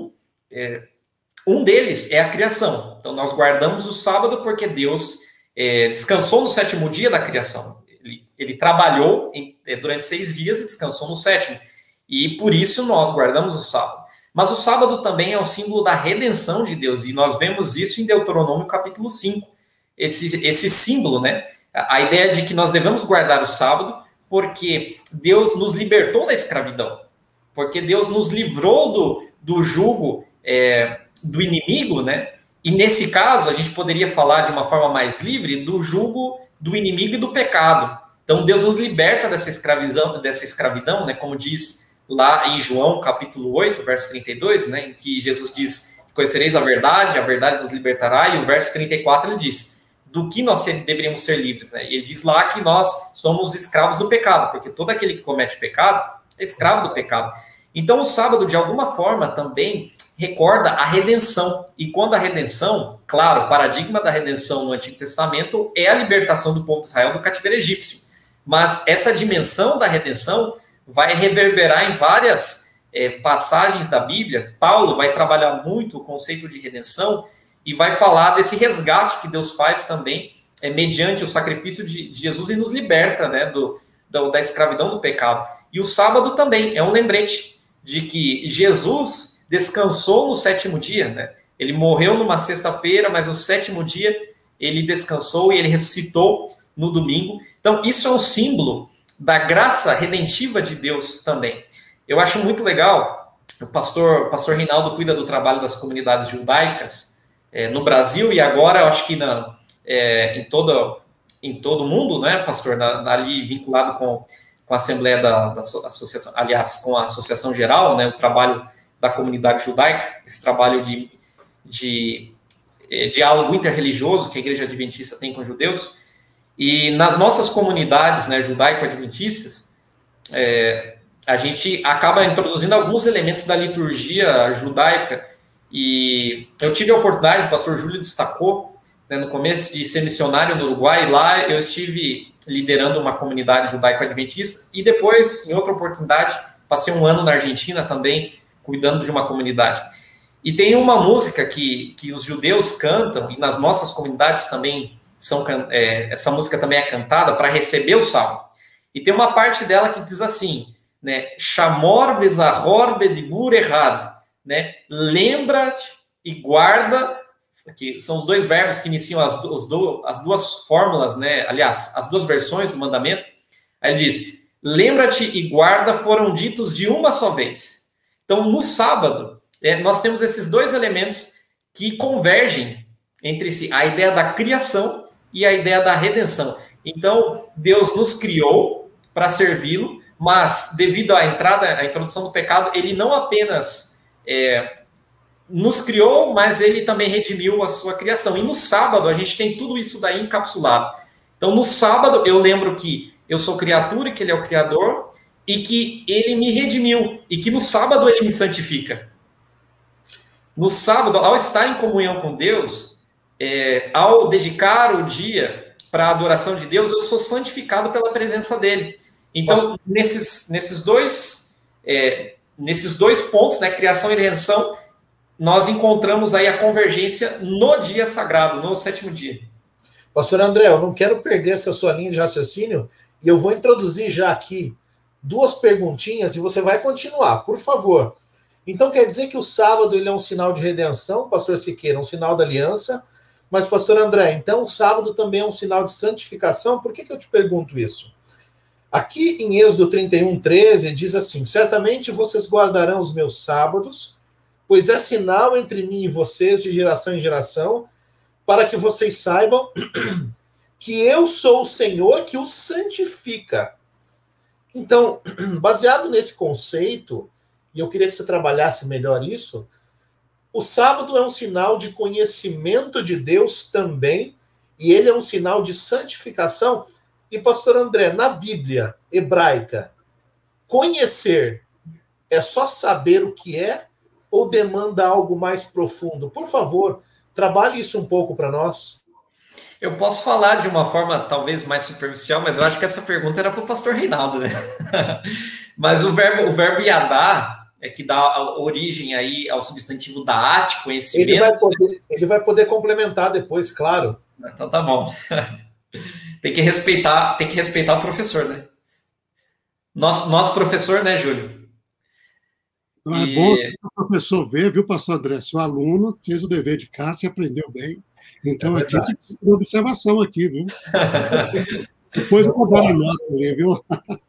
é, um deles é a criação. Então, nós guardamos o sábado porque Deus é, descansou no sétimo dia da criação. Ele, ele trabalhou em, é, durante seis dias e descansou no sétimo. E por isso nós guardamos o sábado. Mas o sábado também é o símbolo da redenção de Deus. E nós vemos isso em Deuteronômio capítulo cinco. Esse, esse símbolo, né? A, a ideia de que nós devemos guardar o sábado porque Deus nos libertou da escravidão. Porque Deus nos livrou do, do jugo é, do inimigo, né? E nesse caso, a gente poderia falar de uma forma mais livre do jugo do inimigo e do pecado. Então, Deus nos liberta dessa escravidão, dessa escravidão, né? Como diz lá em João, capítulo oito, verso trinta e dois, né? Em que Jesus diz, conhecereis a verdade, a verdade vos libertará. E o verso trinta e quatro, ele diz, do que nós deveríamos ser livres, né? E ele diz lá que nós somos escravos do pecado, porque todo aquele que comete pecado é escravo do pecado. Então, o sábado, de alguma forma, também recorda a redenção. E quando a redenção, claro, o paradigma da redenção no Antigo Testamento é a libertação do povo de Israel do cativeiro egípcio. Mas essa dimensão da redenção vai reverberar em várias é, passagens da Bíblia. Paulo vai trabalhar muito o conceito de redenção e vai falar desse resgate que Deus faz também é, mediante o sacrifício de, de Jesus e nos liberta, né, do, do, da escravidão do pecado. E o sábado também é um lembrete de que Jesus descansou no sétimo dia, né? Ele morreu numa sexta-feira, mas no sétimo dia ele descansou e ele ressuscitou no domingo. Então, isso é um símbolo da graça redentiva de Deus também. Eu acho muito legal, o pastor, o pastor Reinaldo cuida do trabalho das comunidades judaicas é, no Brasil e agora, eu acho que na, é, em, todo, em todo o mundo, né, pastor, na, ali vinculado com com a Assembleia da, da Associação, aliás, com a Associação Geral, né, o trabalho da comunidade judaica, esse trabalho de, de, de diálogo interreligioso que a Igreja Adventista tem com os judeus. E nas nossas comunidades, né, judaico-adventistas, é, a gente acaba introduzindo alguns elementos da liturgia judaica. E eu tive a oportunidade, o pastor Júlio destacou, né, no começo, de ser missionário no Uruguai. E lá eu estive liderando uma comunidade judaico-adventista, e depois, em outra oportunidade, passei um ano na Argentina também, cuidando de uma comunidade. E tem uma música que, que os judeus cantam, e nas nossas comunidades também, são, é, essa música também é cantada para receber o sábado. E tem uma parte dela que diz assim, né, Shamor vezahor bedibur errad, né, lembra-te e guarda, que são os dois verbos que iniciam as, os do, as duas fórmulas, né? Aliás, as duas versões do mandamento. Aí ele diz, lembra-te e guarda foram ditos de uma só vez. Então, no sábado, é, nós temos esses dois elementos que convergem entre si, a ideia da criação e a ideia da redenção. Então, Deus nos criou para servi-lo, mas devido à entrada, à introdução do pecado, ele não apenas é, nos criou, mas ele também redimiu a sua criação. E no sábado, a gente tem tudo isso daí encapsulado. Então, no sábado, eu lembro que eu sou criatura e que ele é o Criador, e que ele me redimiu, e que no sábado ele me santifica. No sábado, ao estar em comunhão com Deus, é, ao dedicar o dia para a adoração de Deus, eu sou santificado pela presença dele. Então, nesses, nesses, dois, é, nesses dois pontos, né, criação e redenção, nós encontramos aí a convergência no dia sagrado, no sétimo dia.
Pastor André, eu não quero perder essa sua linha de raciocínio, e eu vou introduzir já aqui duas perguntinhas, e você vai continuar, por favor. Então, quer dizer que o sábado ele é um sinal de redenção, pastor Siqueira, um sinal da aliança, mas, pastor André, então o sábado também é um sinal de santificação? Por que que eu te pergunto isso? Aqui em Êxodo trinta e um, treze, diz assim, certamente vocês guardarão os meus sábados, pois é sinal entre mim e vocês de geração em geração, para que vocês saibam que eu sou o Senhor que os santifica. Então, baseado nesse conceito, e eu queria que você trabalhasse melhor isso, o sábado é um sinal de conhecimento de Deus também, e ele é um sinal de santificação. E, pastor André, na Bíblia hebraica, conhecer é só saber o que é, ou demanda algo mais profundo? Por favor, trabalhe isso um pouco para nós.
Eu posso falar de uma forma talvez mais superficial, mas eu acho que essa pergunta era para o pastor Reinaldo, né? Mas o verbo, o verbo yadá, é que dá origem aí ao substantivo daate, conhecimento.
Ele vai poder, ele vai poder complementar depois, claro.
Então tá bom. Tem que respeitar, tem que respeitar o professor, né? Nosso, nosso professor, né, Júlio?
Então, é e... bom que o professor vê, viu, pastor André? Se o aluno fez o dever de casa e aprendeu bem. Então, é aqui tem uma observação aqui, viu? Depois eu vou dar a nota ali, viu?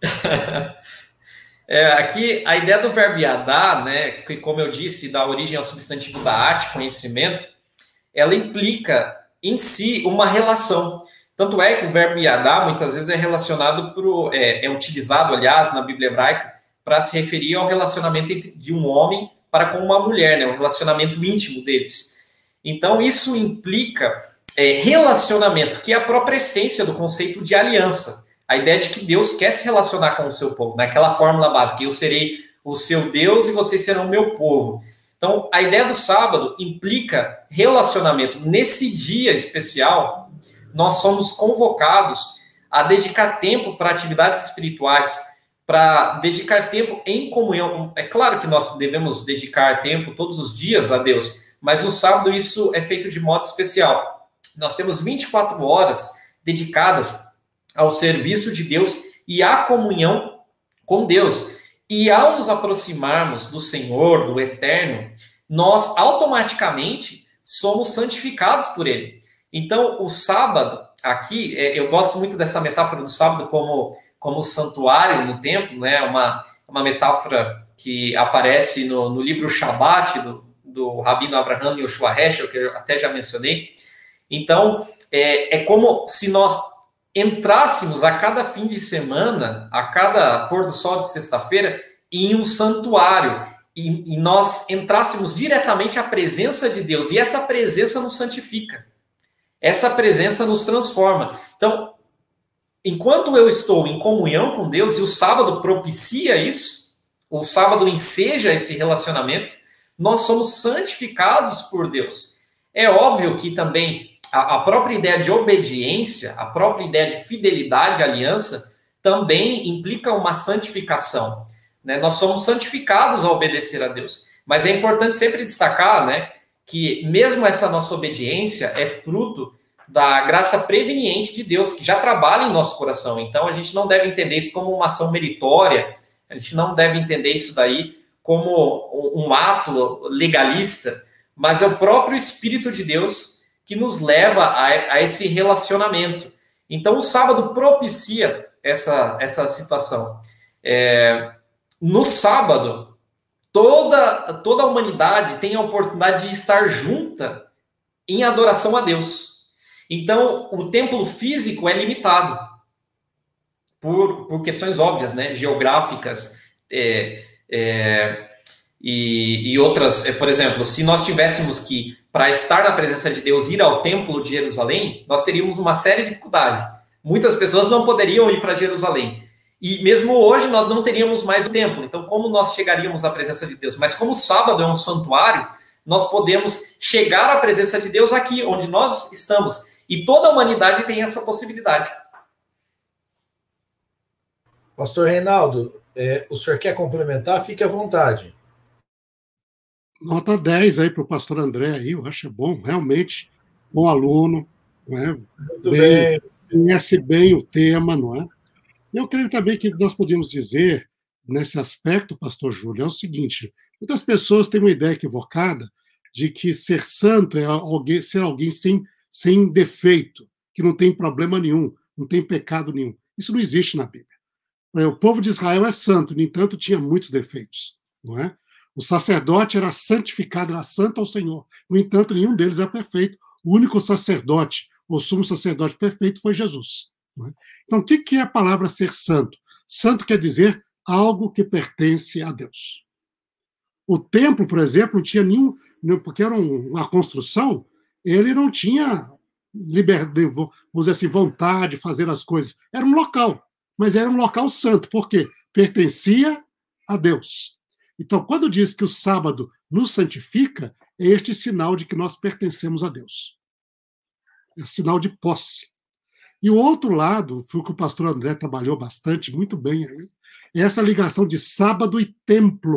É, aqui, a ideia do verbo iadar, né, que, como eu disse, dá origem ao substantivo daate, conhecimento, ela implica em si uma relação. Tanto é que o verbo iadar, muitas vezes, é relacionado, pro, é, é utilizado, aliás, na Bíblia hebraica, para se referir ao relacionamento entre, de um homem para com uma mulher, né, o relacionamento íntimo deles. Então, isso implica é, relacionamento, que é a própria essência do conceito de aliança. A ideia de que Deus quer se relacionar com o seu povo, naquela fórmula básica, eu serei o seu Deus e vocês serão o meu povo. Então, a ideia do sábado implica relacionamento. Nesse dia especial, nós somos convocados a dedicar tempo para atividades espirituais, para dedicar tempo em comunhão. É claro que nós devemos dedicar tempo todos os dias a Deus, mas no sábado isso é feito de modo especial. Nós temos vinte e quatro horas dedicadas ao serviço de Deus e à comunhão com Deus. E ao nos aproximarmos do Senhor, do Eterno, nós automaticamente somos santificados por Ele. Então, o sábado, aqui, eu gosto muito dessa metáfora do sábado como, como santuário no templo, né? Uma, uma metáfora que aparece no, no livro Shabat, do, do Rabino Avraham Yoshua Heschel, que eu até já mencionei. Então, é, é como se nós entrássemos a cada fim de semana, a cada pôr do sol de sexta-feira, em um santuário, e, e nós entrássemos diretamente à presença de Deus, e essa presença nos santifica, essa presença nos transforma. Então, enquanto eu estou em comunhão com Deus, e o sábado propicia isso, o sábado enseja esse relacionamento, nós somos santificados por Deus. É óbvio que também a própria ideia de obediência, a própria ideia de fidelidade à aliança, também implica uma santificação. Né? Nós somos santificados ao obedecer a Deus. Mas é importante sempre destacar, né, que mesmo essa nossa obediência é fruto da graça preveniente de Deus, que já trabalha em nosso coração. Então, a gente não deve entender isso como uma ação meritória, a gente não deve entender isso daí como um ato legalista, mas é o próprio Espírito de Deus que nos leva a, a esse relacionamento. Então, o sábado propicia essa, essa situação. É, no sábado, toda, toda a humanidade tem a oportunidade de estar junta em adoração a Deus. Então, o templo físico é limitado por, por questões óbvias, né, geográficas, é, é, e, e outras. É, por exemplo, se nós tivéssemos que, para estar na presença de Deus, ir ao templo de Jerusalém, nós teríamos uma séria dificuldade. Muitas pessoas não poderiam ir para Jerusalém. E mesmo hoje nós não teríamos mais o templo. Então, como nós chegaríamos à presença de Deus? Mas como o sábado é um santuário, nós podemos chegar à presença de Deus aqui, onde nós estamos. E toda a humanidade tem essa possibilidade.
Pastor Reinaldo, é, o senhor quer complementar? Fique à vontade.
Nota dez aí para o pastor André, aí, eu acho bom, realmente, bom aluno, não é?
Muito bem, bem.
Conhece bem o tema, não é? Eu creio também que nós podemos dizer, nesse aspecto, pastor Júlio, é o seguinte: muitas pessoas têm uma ideia equivocada de que ser santo é alguém, ser alguém sem, sem defeito, que não tem problema nenhum, não tem pecado nenhum. Isso não existe na Bíblia. O povo de Israel é santo, no entanto, tinha muitos defeitos, não é? O sacerdote era santificado, era santo ao Senhor. No entanto, nenhum deles é perfeito. O único sacerdote, o sumo sacerdote perfeito, foi Jesus. Não é? Então, o que é a palavra ser santo? Santo quer dizer algo que pertence a Deus. O templo, por exemplo, não tinha nenhum, porque era uma construção, ele não tinha liberdade, vamos dizer assim, vontade de fazer as coisas. Era um local, mas era um local santo. Por quê? Pertencia a Deus. Então, quando diz que o sábado nos santifica, é este sinal de que nós pertencemos a Deus. É sinal de posse. E o outro lado, foi o que o pastor André trabalhou bastante, muito bem aí, é essa ligação de sábado e templo.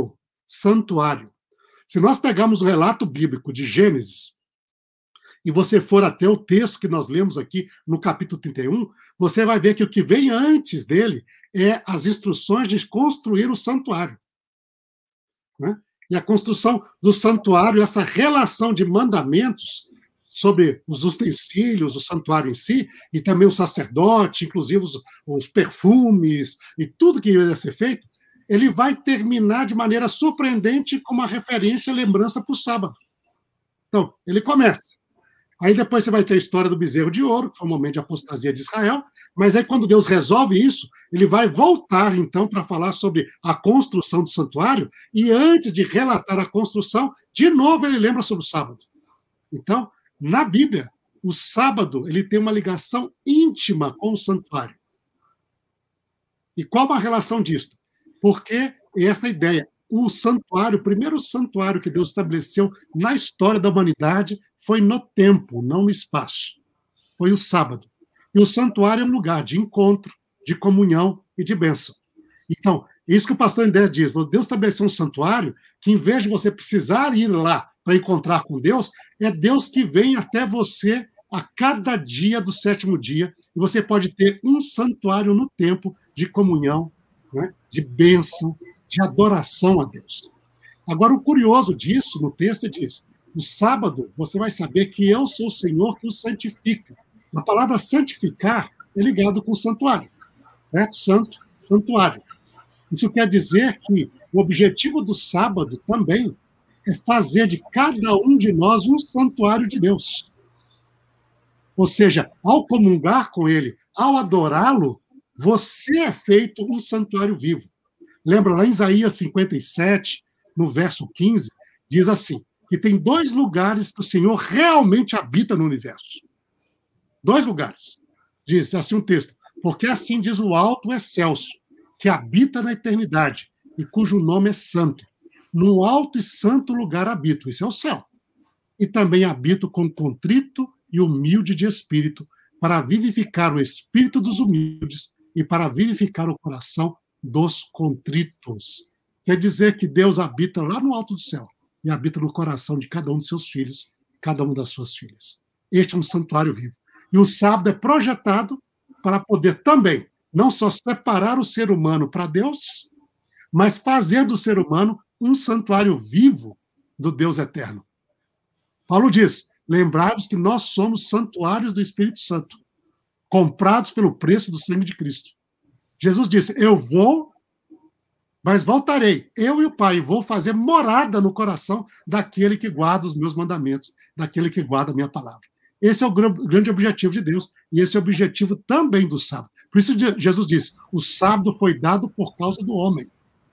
santuário. Se nós pegarmos o relato bíblico de Gênesis, e você for até o texto que nós lemos aqui no capítulo trinta e um, você vai ver que o que vem antes dele é as instruções de construir o santuário. Né? E a construção do santuário, essa relação de mandamentos sobre os utensílios, o santuário em si, e também o sacerdote, inclusive os, os perfumes e tudo que ia ser feito, ele vai terminar de maneira surpreendente com uma referência e lembrança para o sábado. Então, ele começa. Aí depois você vai ter a história do bezerro de ouro, que foi o momento de apostasia de Israel, mas aí quando Deus resolve isso, ele vai voltar então para falar sobre a construção do santuário, e antes de relatar a construção, de novo ele lembra sobre o sábado. Então, na Bíblia, o sábado ele tem uma ligação íntima com o santuário. E qual a relação disso? Porque esta ideia, o santuário, o primeiro santuário que Deus estabeleceu na história da humanidade foi no tempo, não no espaço. Foi o sábado. E o santuário é um lugar de encontro, de comunhão e de bênção. Então, isso que o pastor André diz, Deus estabeleceu um santuário que, em vez de você precisar ir lá para encontrar com Deus, é Deus que vem até você a cada dia do sétimo dia, e você pode ter um santuário no tempo de comunhão, né, de bênção, de adoração a Deus. Agora, o curioso disso, no texto, diz, no sábado, você vai saber que eu sou o Senhor que o santifica. A palavra santificar é ligado com santuário, certo? Santo, santuário. Isso quer dizer que o objetivo do sábado também é fazer de cada um de nós um santuário de Deus. Ou seja, ao comungar com ele, ao adorá-lo, você é feito um santuário vivo. Lembra lá em Isaías cinquenta e sete, no verso quinze, diz assim, que tem dois lugares que o Senhor realmente habita no universo. Dois lugares. Diz assim um texto, porque assim diz o alto excelso, que habita na eternidade e cujo nome é santo. Num alto e santo lugar habito, isso é o céu. E também habito com contrito e humilde de espírito, para vivificar o espírito dos humildes e para vivificar o coração dos contritos. Quer dizer que Deus habita lá no alto do céu e habita no coração de cada um de seus filhos, cada uma das suas filhas. Este é um santuário vivo. E o sábado é projetado para poder também, não só separar o ser humano para Deus, mas fazer do ser humano um santuário vivo do Deus eterno. Paulo diz, lembrai-vos que nós somos santuários do Espírito Santo, comprados pelo preço do sangue de Cristo. Jesus disse, eu vou, mas voltarei, eu e o Pai, vou fazer morada no coração daquele que guarda os meus mandamentos, daquele que guarda a minha palavra. Esse é o grande objetivo de Deus, e esse é o objetivo também do sábado. Por isso Jesus disse, o sábado foi dado por causa do homem.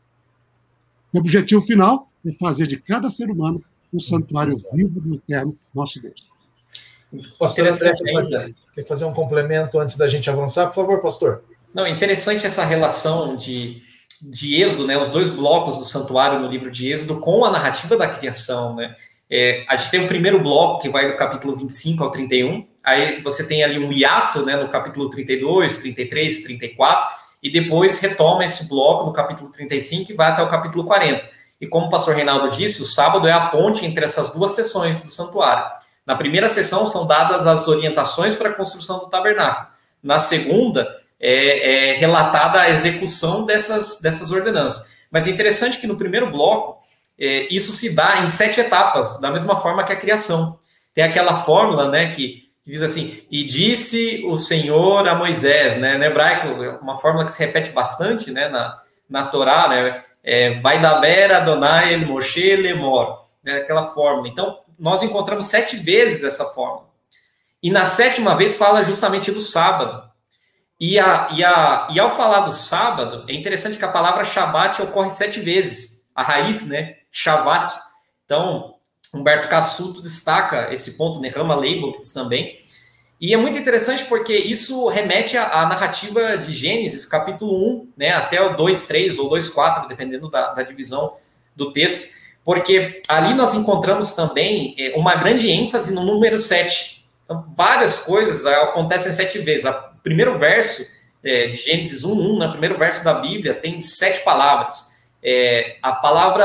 O objetivo final é fazer de cada ser humano um santuário vivo do eterno nosso Deus.
Pastor André, quer fazer, quer fazer um complemento antes da gente avançar? Por favor, pastor.
Não, interessante essa relação de, de Êxodo, né, os dois blocos do santuário no livro de Êxodo com a narrativa da criação. Né? É, a gente tem o primeiro bloco que vai do capítulo vinte e cinco ao trinta e um, aí você tem ali um hiato, né, no capítulo trinta e dois, trinta e três, trinta e quatro, e depois retoma esse bloco no capítulo trinta e cinco e vai até o capítulo quarenta. E como o pastor Reinaldo disse, o sábado é a ponte entre essas duas sessões do santuário. Na primeira sessão são dadas as orientações para a construção do tabernáculo. Na segunda, é, é relatada a execução dessas, dessas ordenanças. Mas é interessante que no primeiro bloco, é, isso se dá em sete etapas, da mesma forma que a criação. Tem aquela fórmula, né, que, que diz assim, e disse o Senhor a Moisés, né, no hebraico, uma fórmula que se repete bastante, né, na, na Torá, né, é, vai da Bera, Adonai, El Moshe, Lemor, né, aquela fórmula. Então, nós encontramos sete vezes essa fórmula. E na sétima vez fala justamente do sábado. E, a, e, a, e ao falar do sábado, é interessante que a palavra Shabat ocorre sete vezes. A raiz, né? Shabat. Então, Humberto Cassuto destaca esse ponto, Nehama Leibowitz também. E é muito interessante porque isso remete à, à narrativa de Gênesis, capítulo um, né? Até o dois, três ou dois, quatro, dependendo da, da divisão do texto. Porque ali nós encontramos também é, uma grande ênfase no número sete. Então, várias coisas acontecem sete vezes. O primeiro verso é, de Gênesis um, um, no primeiro verso da Bíblia, tem sete palavras. É, a palavra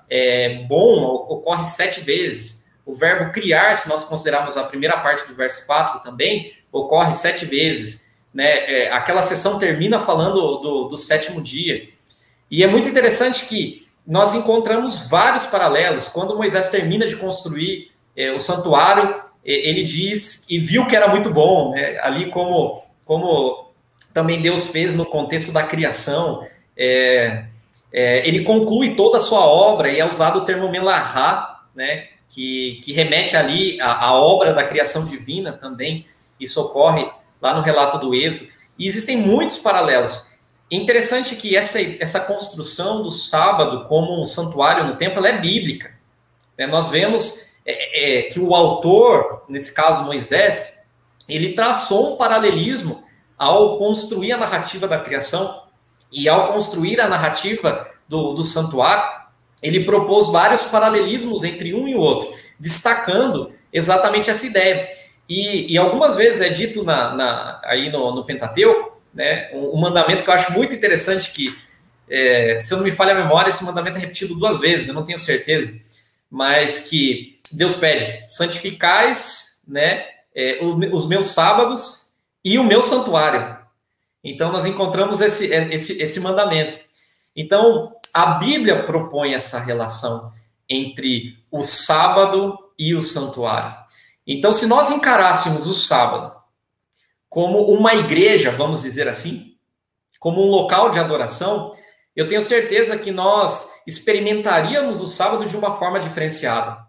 é, bom ocorre sete vezes. O verbo criar, se nós considerarmos a primeira parte do verso quatro também, ocorre sete vezes. Né? É, aquela sessão termina falando do, do sétimo dia. E é muito interessante que nós encontramos vários paralelos. Quando Moisés termina de construir é, o santuário, é, ele diz, e viu que era muito bom, né? Ali como, como também Deus fez no contexto da criação, é, é, ele conclui toda a sua obra, e é usado o termo melahá, né? que, que remete ali à, à obra da criação divina também. Isso ocorre lá no relato do Êxodo. E existem muitos paralelos. Interessante que essa, essa construção do sábado como um santuário no templo, ela é bíblica. É, nós vemos é, é, que o autor, nesse caso Moisés, ele traçou um paralelismo ao construir a narrativa da criação e ao construir a narrativa do, do santuário, ele propôs vários paralelismos entre um e o outro, destacando exatamente essa ideia. E, e algumas vezes é dito na, na, aí no, no Pentateuco, né, um, um mandamento que eu acho muito interessante, que, é, se eu não me falha a memória, esse mandamento é repetido duas vezes, eu não tenho certeza, mas que Deus pede, santificais, né, é, os meus sábados e o meu santuário. Então, nós encontramos esse, esse, esse mandamento. Então, a Bíblia propõe essa relação entre o sábado e o santuário. Então, se nós encarássemos o sábado como uma igreja, vamos dizer assim, como um local de adoração, eu tenho certeza que nós experimentaríamos o sábado de uma forma diferenciada.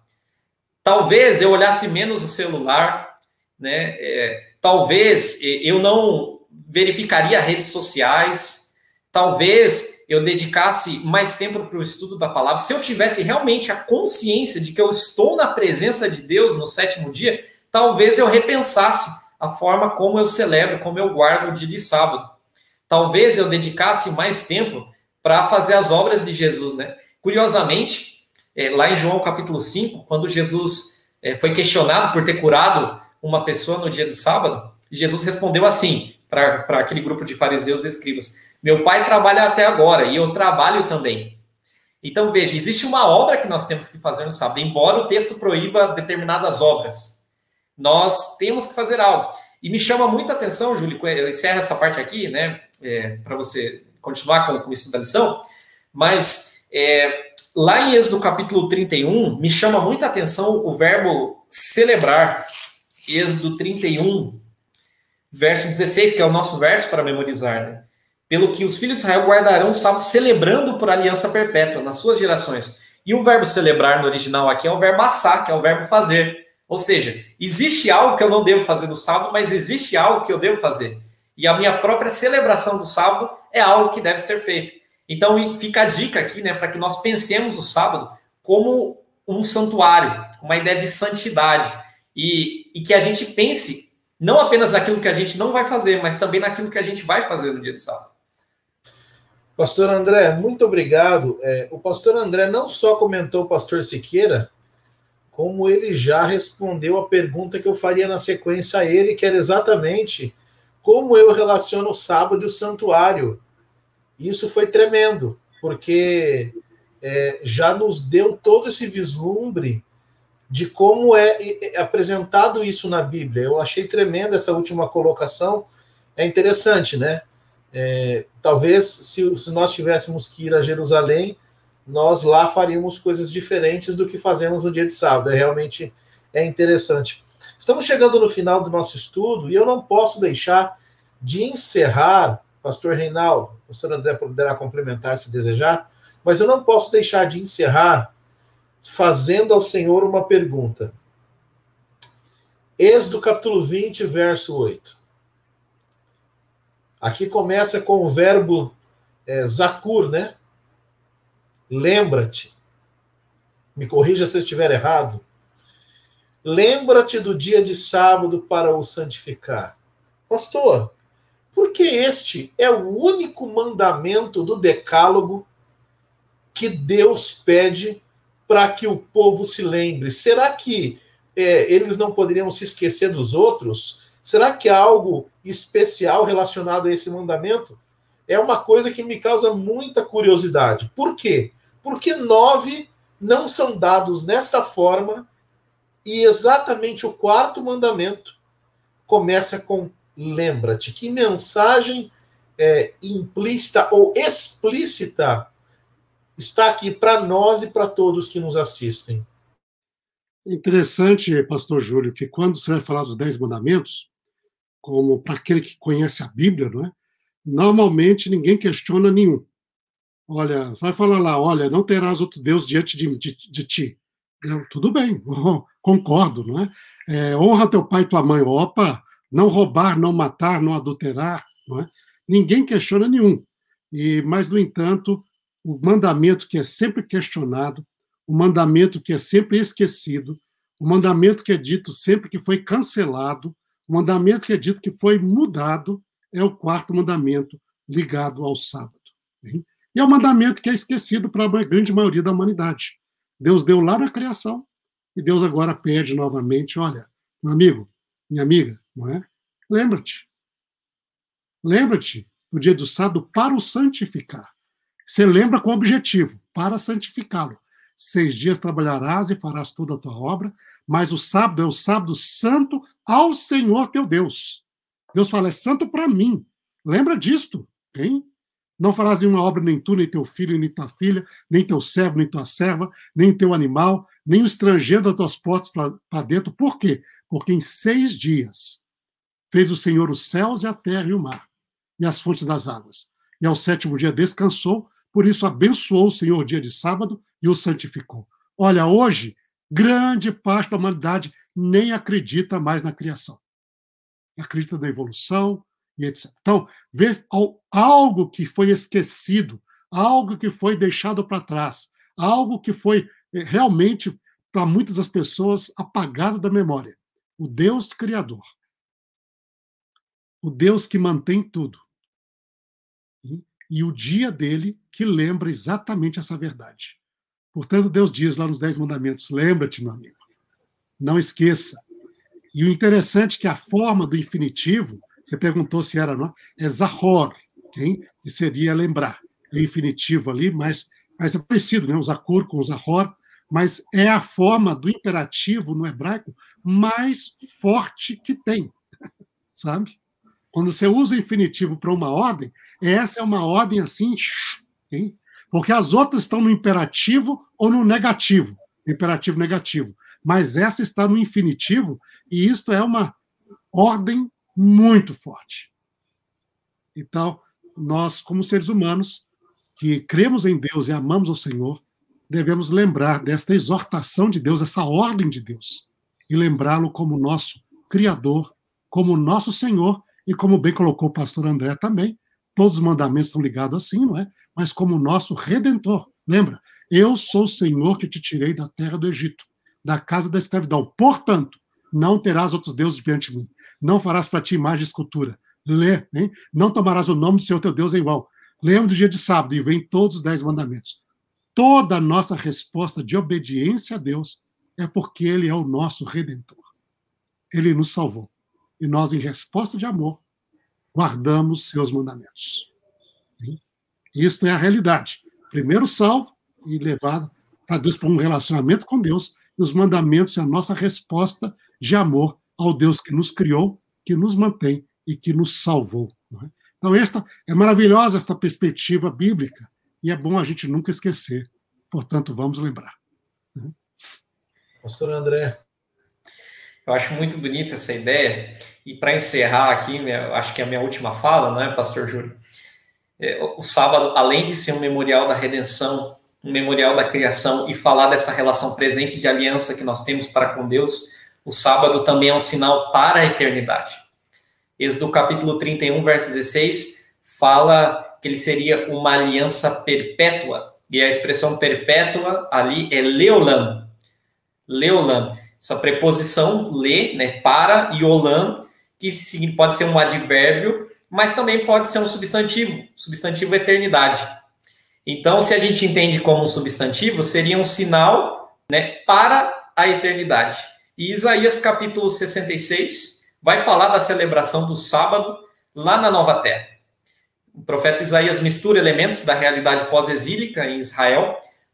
Talvez eu olhasse menos o celular, né? É, talvez eu não verificaria redes sociais, talvez eu dedicasse mais tempo para o estudo da palavra. Se eu tivesse realmente a consciência de que eu estou na presença de Deus no sétimo dia, talvez eu repensasse a forma como eu celebro, como eu guardo o dia de sábado. Talvez eu dedicasse mais tempo para fazer as obras de Jesus, né? Curiosamente, é, lá em João capítulo cinco, quando Jesus é, foi questionado por ter curado uma pessoa no dia do sábado, Jesus respondeu assim para aquele grupo de fariseus e escribas: meu pai trabalha até agora e eu trabalho também. Então, veja, existe uma obra que nós temos que fazer no sábado, embora o texto proíba determinadas obras. Nós temos que fazer algo. E me chama muita atenção, Júlio, eu encerro essa parte aqui, né, é, para você continuar com, com o estudo da lição, mas é, lá em Êxodo capítulo trinta e um, me chama muita atenção o verbo celebrar. Êxodo trinta e um, verso dezesseis, que é o nosso verso para memorizar, né? Pelo que os filhos de Israel guardarão o sábado celebrando por aliança perpétua nas suas gerações. E o verbo celebrar no original aqui é o verbo assar, que é o verbo fazer. Ou seja, existe algo que eu não devo fazer no sábado, mas existe algo que eu devo fazer. E a minha própria celebração do sábado é algo que deve ser feito. Então, fica a dica aqui, né, para que nós pensemos o sábado como um santuário, uma ideia de santidade. E, e que a gente pense não apenas naquilo que a gente não vai fazer, mas também naquilo que a gente vai fazer no dia de sábado.
Pastor André, muito obrigado. É, o pastor André não só comentou o pastor Siqueira, como ele já respondeu a pergunta que eu faria na sequência a ele, que era exatamente como eu relaciono o sábado e o santuário. Isso foi tremendo, porque é, já nos deu todo esse vislumbre de como é apresentado isso na Bíblia. Eu achei tremenda essa última colocação, é interessante, né? É, talvez se, se nós tivéssemos que ir a Jerusalém, nós lá faríamos coisas diferentes do que fazemos no dia de sábado. É realmente é interessante. Estamos chegando no final do nosso estudo e eu não posso deixar de encerrar, pastor Reinaldo, pastor André poderá complementar se desejar, mas eu não posso deixar de encerrar fazendo ao Senhor uma pergunta. Êxodo capítulo vinte, verso oito. Aqui começa com o verbo é, zakur, né? Lembra-te. Me corrija se eu estiver errado. Lembra-te do dia de sábado para o santificar. Pastor, porque este é o único mandamento do decálogo que Deus pede para que o povo se lembre? Será que é, eles não poderiam se esquecer dos outros? Será que há algo especial relacionado a esse mandamento? É uma coisa que me causa muita curiosidade. Por quê? Porque nove não são dados nesta forma, e exatamente o quarto mandamento começa com lembra-te. Que mensagem é, implícita ou explícita está aqui para nós e para todos que nos assistem?
Interessante, pastor Júlio, que quando você vai falar dos Dez Mandamentos, como para aquele que conhece a Bíblia, não é? Normalmente ninguém questiona nenhum. Olha, vai falar lá, olha, não terás outro Deus diante de, de, de ti. Eu, tudo bem, concordo, não é? é? Honra teu pai e tua mãe. Opa, não roubar, não matar, não adulterar, não é? Ninguém questiona nenhum. E, mas, no entanto, o mandamento que é sempre questionado, o mandamento que é sempre esquecido, o mandamento que é dito sempre que foi cancelado, o mandamento que é dito que foi mudado, é o quarto mandamento ligado ao sábado. Hein? E é o mandamento que é esquecido para a grande maioria da humanidade. Deus deu lá na criação, e Deus agora pede novamente, olha, meu amigo, minha amiga, não é? Lembra-te. Lembra-te do dia do sábado para o santificar. Você lembra com o objetivo, para santificá-lo. Seis dias trabalharás e farás toda a tua obra, mas o sábado é o sábado santo ao Senhor teu Deus. Deus fala, é santo para mim. Lembra disto, hein? Não farás nenhuma obra, nem tu, nem teu filho, nem tua filha, nem teu servo, nem tua serva, nem teu animal, nem o estrangeiro das tuas portas para dentro. Por quê? Porque em seis dias fez o Senhor os céus e a terra e o mar, e as fontes das águas. E ao sétimo dia descansou, por isso abençoou o Senhor o dia de sábado e o santificou. Olha, hoje, grande parte da humanidade nem acredita mais na criação. Acredita na evolução, e etcétera. Então, vê algo que foi esquecido, algo que foi deixado para trás, algo que foi realmente, para muitas das pessoas, apagado da memória. O Deus Criador. O Deus que mantém tudo. E o dia dele que lembra exatamente essa verdade. Portanto, Deus diz lá nos Dez Mandamentos, lembra-te, meu amigo, não esqueça. E o interessante é que a forma do infinitivo, você perguntou se era, não? É zahor, hein? Que seria lembrar. É o infinitivo ali, mas, mas é parecido, né? O zakur com o zahor, mas é a forma do imperativo no hebraico mais forte que tem, sabe? Quando você usa o infinitivo para uma ordem, essa é uma ordem assim, hein? Porque as outras estão no imperativo ou no negativo, imperativo negativo, mas essa está no infinitivo, e isto é uma ordem muito forte. Então, nós, como seres humanos, que cremos em Deus e amamos o Senhor, devemos lembrar desta exortação de Deus, essa ordem de Deus, e lembrá-lo como nosso Criador, como nosso Senhor, e como bem colocou o pastor André também, todos os mandamentos estão ligados assim, não é? Mas como nosso Redentor. Lembra? Eu sou o Senhor que te tirei da terra do Egito, da casa da escravidão. Portanto, não terás outros deuses diante de mim. Não farás para ti imagem de escultura. Lê, hein? Não tomarás o nome do Senhor teu Deus em vão. Lembra do dia de sábado e vem todos os dez mandamentos. Toda a nossa resposta de obediência a Deus é porque Ele é o nosso Redentor. Ele nos salvou. E nós, em resposta de amor, guardamos seus mandamentos. Isto é a realidade. Primeiro salvo e levado para Deus, para um relacionamento com Deus, e os mandamentos é a nossa resposta de amor ao Deus que nos criou, que nos mantém e que nos salvou. Não é? Então, esta é maravilhosa, esta perspectiva bíblica, e é bom a gente nunca esquecer. Portanto, vamos lembrar.
Pastor André.
Eu acho muito bonita essa ideia, e para encerrar aqui, acho que é a minha última fala, não é, pastor Júlio? O sábado, além de ser um memorial da redenção, um memorial da criação, e falar dessa relação presente de aliança que nós temos para com Deus, o sábado também é um sinal para a eternidade. Êxodo capítulo trinta e um, verso dezesseis, fala que ele seria uma aliança perpétua, e a expressão perpétua ali é leolam. Leolam. Essa preposição le, né, para, e olam, que pode ser um advérbio, mas também pode ser um substantivo, substantivo eternidade. Então, se a gente entende como um substantivo, seria um sinal, né, para a eternidade. E Isaías capítulo sessenta e seis vai falar da celebração do sábado lá na Nova Terra. O profeta Isaías mistura elementos da realidade pós-exílica em Israel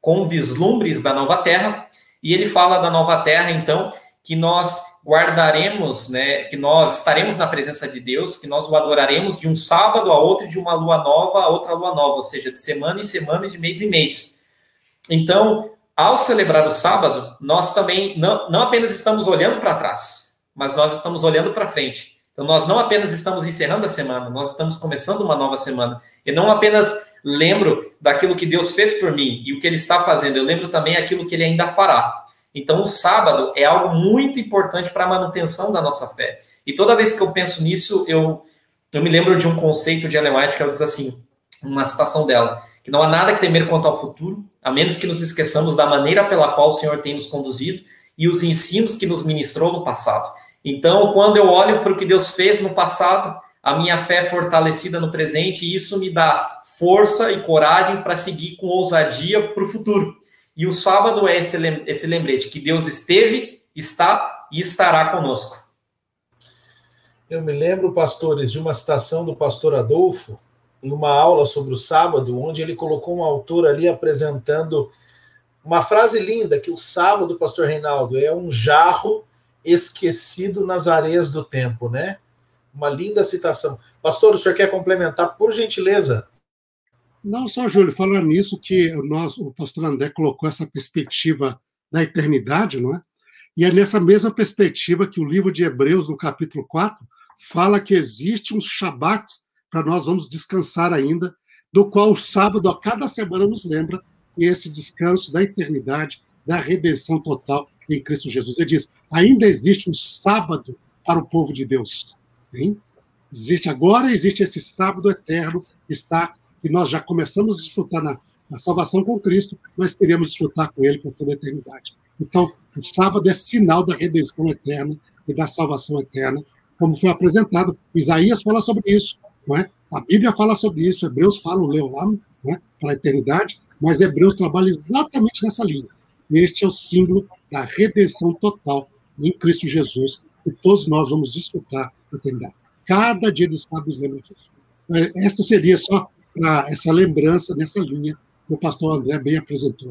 com vislumbres da nova terra, e ele fala da nova terra, então, que nós guardaremos, né, que nós estaremos na presença de Deus, que nós o adoraremos de um sábado a outro, de uma lua nova a outra lua nova, ou seja, de semana em semana e de mês em mês. Então, ao celebrar o sábado, nós também não, não apenas estamos olhando para trás, mas nós estamos olhando para frente. Então, nós não apenas estamos encerrando a semana, nós estamos começando uma nova semana. Eu não apenas lembro daquilo que Deus fez por mim e o que Ele está fazendo, eu lembro também aquilo que Ele ainda fará. Então, o sábado é algo muito importante para a manutenção da nossa fé. E toda vez que eu penso nisso, eu, eu me lembro de um conceito de Ellen White que ela diz assim, uma citação dela, que não há nada que temer quanto ao futuro, a menos que nos esqueçamos da maneira pela qual o Senhor tem nos conduzido e os ensinos que nos ministrou no passado. Então, quando eu olho para o que Deus fez no passado, a minha fé é fortalecida no presente e isso me dá força e coragem para seguir com ousadia para o futuro. E o sábado é esse, esse lembrete, que Deus esteve, está e estará conosco.
Eu me lembro, pastores, de uma citação do pastor Adolfo, em uma aula sobre o sábado, onde ele colocou um autor ali apresentando uma frase linda, que o sábado, pastor Reinaldo, é um jarro esquecido nas areias do tempo, né? Uma linda citação. Pastor, o senhor quer complementar, por gentileza?
Não, só, Júlio, falando nisso, que o, nosso, o pastor André colocou essa perspectiva da eternidade, não é? E é nessa mesma perspectiva que o livro de Hebreus, no capítulo quatro, fala que existe um Shabat para nós vamos descansar ainda, do qual o sábado a cada semana nos lembra que esse descanso da eternidade, da redenção total em Cristo Jesus. Ele diz, ainda existe um sábado para o povo de Deus. Hein? Existe agora, existe esse sábado eterno que está, que nós já começamos a desfrutar na, na salvação com Cristo, mas queremos desfrutar com Ele por toda a eternidade. Então, o sábado é sinal da redenção eterna e da salvação eterna, como foi apresentado. Isaías fala sobre isso, não é? A Bíblia fala sobre isso, Hebreus fala, o Leolam, né, para a eternidade, mas Hebreus trabalha exatamente nessa linha. Este é o símbolo da redenção total em Cristo Jesus, que todos nós vamos desfrutar da eternidade. Cada dia de sábado nos lembra disso. Esta seria só para essa lembrança nessa linha que o pastor André bem apresentou.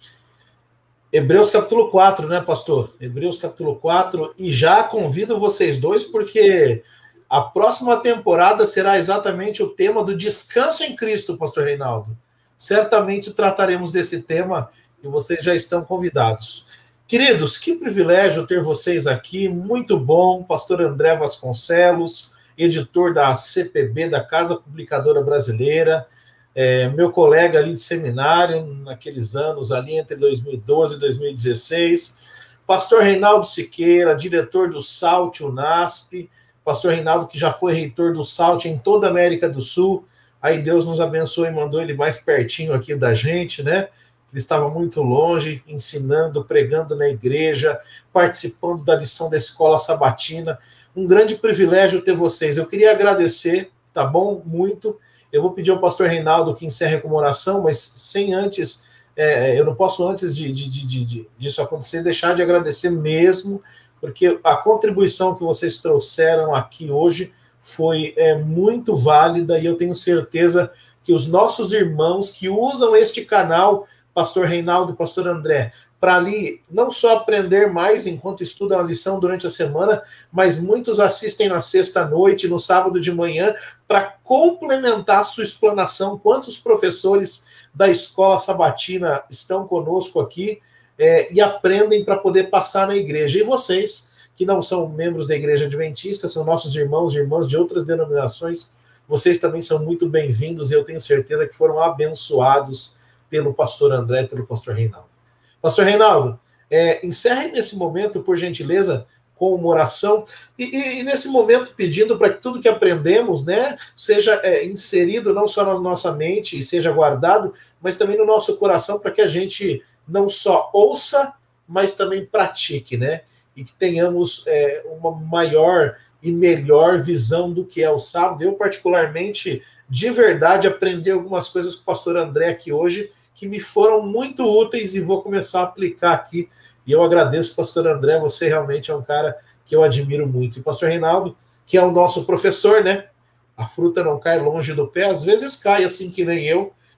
Hebreus capítulo quatro, né, pastor? Hebreus capítulo quatro, e já convido vocês dois, porque a próxima temporada será exatamente o tema do descanso em Cristo, pastor Reinaldo. Certamente trataremos desse tema e vocês já estão convidados. Queridos, que privilégio ter vocês aqui, muito bom, pastor André Vasconcelos, editor da C P B, da Casa Publicadora Brasileira, é, meu colega ali de seminário, naqueles anos ali entre dois mil e doze e dois mil e dezesseis, pastor Reinaldo Siqueira, diretor do SALT UNASP, pastor Reinaldo que já foi reitor do SALT em toda a América do Sul, aí Deus nos abençoou e mandou ele mais pertinho aqui da gente, né? Ele estava muito longe, ensinando, pregando na igreja, participando da lição da escola sabatina. Um grande privilégio ter vocês. Eu queria agradecer, tá bom? Muito. Eu vou pedir ao pastor Reinaldo que encerre com uma oração, mas sem antes, é, eu não posso antes de, de, de, de, disso acontecer, deixar de agradecer mesmo, porque a contribuição que vocês trouxeram aqui hoje foi é, muito válida, e eu tenho certeza que os nossos irmãos que usam este canal, pastor Reinaldo e pastor André, para ali não só aprender mais enquanto estudam a lição durante a semana, mas muitos assistem na sexta-noite, no sábado de manhã, para complementar a sua explanação. Quantos professores da escola sabatina estão conosco aqui é, e aprendem para poder passar na igreja? E vocês, que não são membros da igreja adventista, são nossos irmãos e irmãs de outras denominações, vocês também são muito bem-vindos e eu tenho certeza que foram abençoados pelo pastor André e pelo pastor Reinaldo. Pastor Reinaldo, é, encerre nesse momento, por gentileza, com uma oração, e, e, e nesse momento pedindo para que tudo que aprendemos, né, seja é, inserido não só na nossa mente e seja guardado, mas também no nosso coração, para que a gente não só ouça, mas também pratique, né, e que tenhamos é, uma maior e melhor visão do que é o sábado. Eu, particularmente, de verdade, aprendi algumas coisas com o pastor André aqui hoje, que me foram muito úteis e vou começar a aplicar aqui. E eu agradeço, pastor André, você realmente é um cara que eu admiro muito. E pastor Reinaldo, que é o nosso professor, né? A fruta não cai longe do pé, às vezes cai assim que nem eu,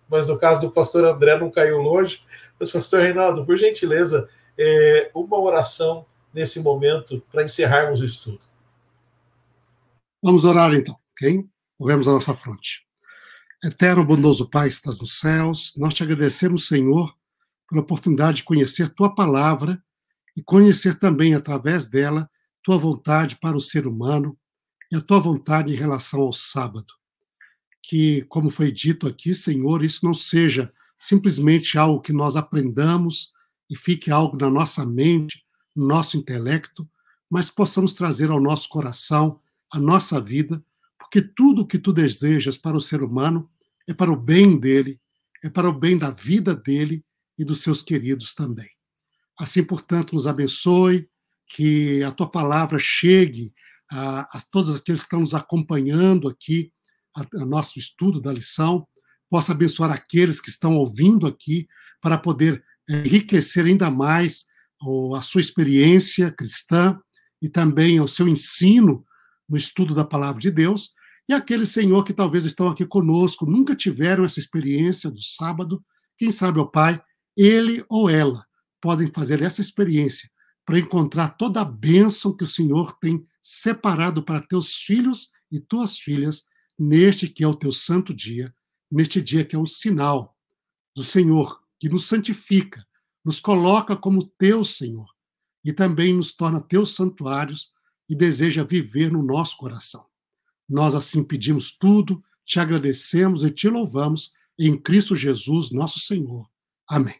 mas no caso do pastor André não caiu longe. Mas, pastor Reinaldo, por gentileza, é, uma oração nesse momento para encerrarmos o estudo.
Vamos orar então, ok? Movemos a nossa fronte. Eterno, bondoso Pai que estás nos céus, nós te agradecemos, Senhor, pela oportunidade de conhecer Tua palavra e conhecer também, através dela, Tua vontade para o ser humano e a Tua vontade em relação ao sábado. Que, como foi dito aqui, Senhor, isso não seja simplesmente algo que nós aprendamos e fique algo na nossa mente, no nosso intelecto, mas que possamos trazer ao nosso coração, à nossa vida, porque tudo o que Tu desejas para o ser humano é para o bem dele, é para o bem da vida dele e dos seus queridos também. Assim, portanto, nos abençoe, que a Tua palavra chegue a, a todos aqueles que estão nos acompanhando aqui, a, a nosso estudo da lição, possa abençoar aqueles que estão ouvindo aqui, para poder enriquecer ainda mais a sua experiência cristã e também o seu ensino no estudo da palavra de Deus, e aqueles, Senhor, que talvez estão aqui conosco, nunca tiveram essa experiência do sábado, quem sabe, ó Pai, ele ou ela podem fazer essa experiência para encontrar toda a bênção que o Senhor tem separado para teus filhos e tuas filhas neste que é o teu santo dia, neste dia que é um sinal do Senhor, que nos santifica, nos coloca como teu Senhor e também nos torna teus santuários e deseja viver no nosso coração. Nós assim pedimos tudo, te agradecemos e te louvamos em Cristo Jesus, nosso Senhor. Amém.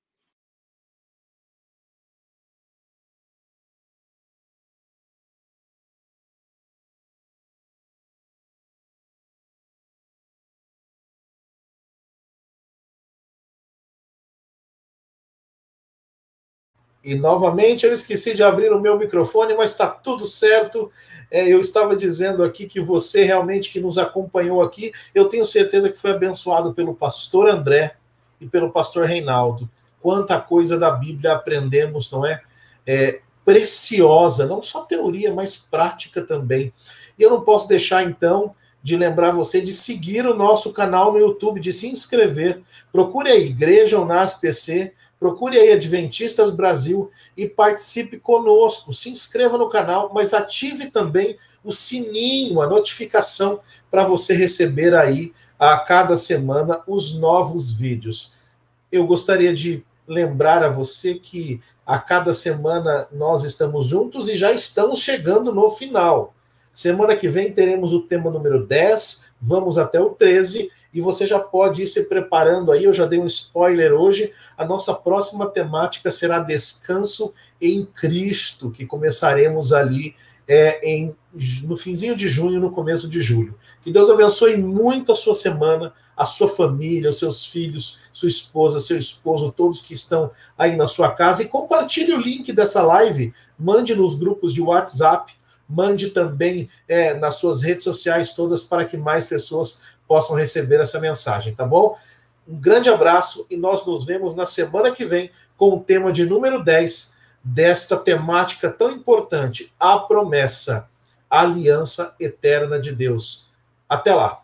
E, novamente, eu esqueci de abrir o meu microfone, mas está tudo certo. É, eu estava dizendo aqui que você realmente que nos acompanhou aqui, eu tenho certeza que foi abençoado pelo pastor André e pelo pastor Reinaldo. Quanta coisa da Bíblia aprendemos, não é? É preciosa, não só teoria, mas prática também. E eu não posso deixar, então, de lembrar você de seguir o nosso canal no YouTube, de se inscrever. Procure aí, Igreja Unas P C, procure aí Adventistas Brasil e participe conosco. Se inscreva no canal, mas ative também o sininho, a notificação, para você receber aí a cada semana os novos vídeos. Eu gostaria de lembrar a você que a cada semana nós estamos juntos e já estamos chegando no final. Semana que vem teremos o tema número dez, vamos até o treze, e você já pode ir se preparando aí, eu já dei um spoiler hoje, a nossa próxima temática será Descanso em Cristo, que começaremos ali é, em, no finzinho de junho, no começo de julho. Que Deus abençoe muito a sua semana, a sua família, os seus filhos, sua esposa, seu esposo, todos que estão aí na sua casa, e compartilhe o link dessa live, mande nos grupos de WhatsApp, mande também é, nas suas redes sociais todas para que mais pessoas possam receber essa mensagem, tá bom? Um grande abraço e nós nos vemos na semana que vem com o tema de número dez desta temática tão importante, a promessa, a aliança eterna de Deus. Até lá!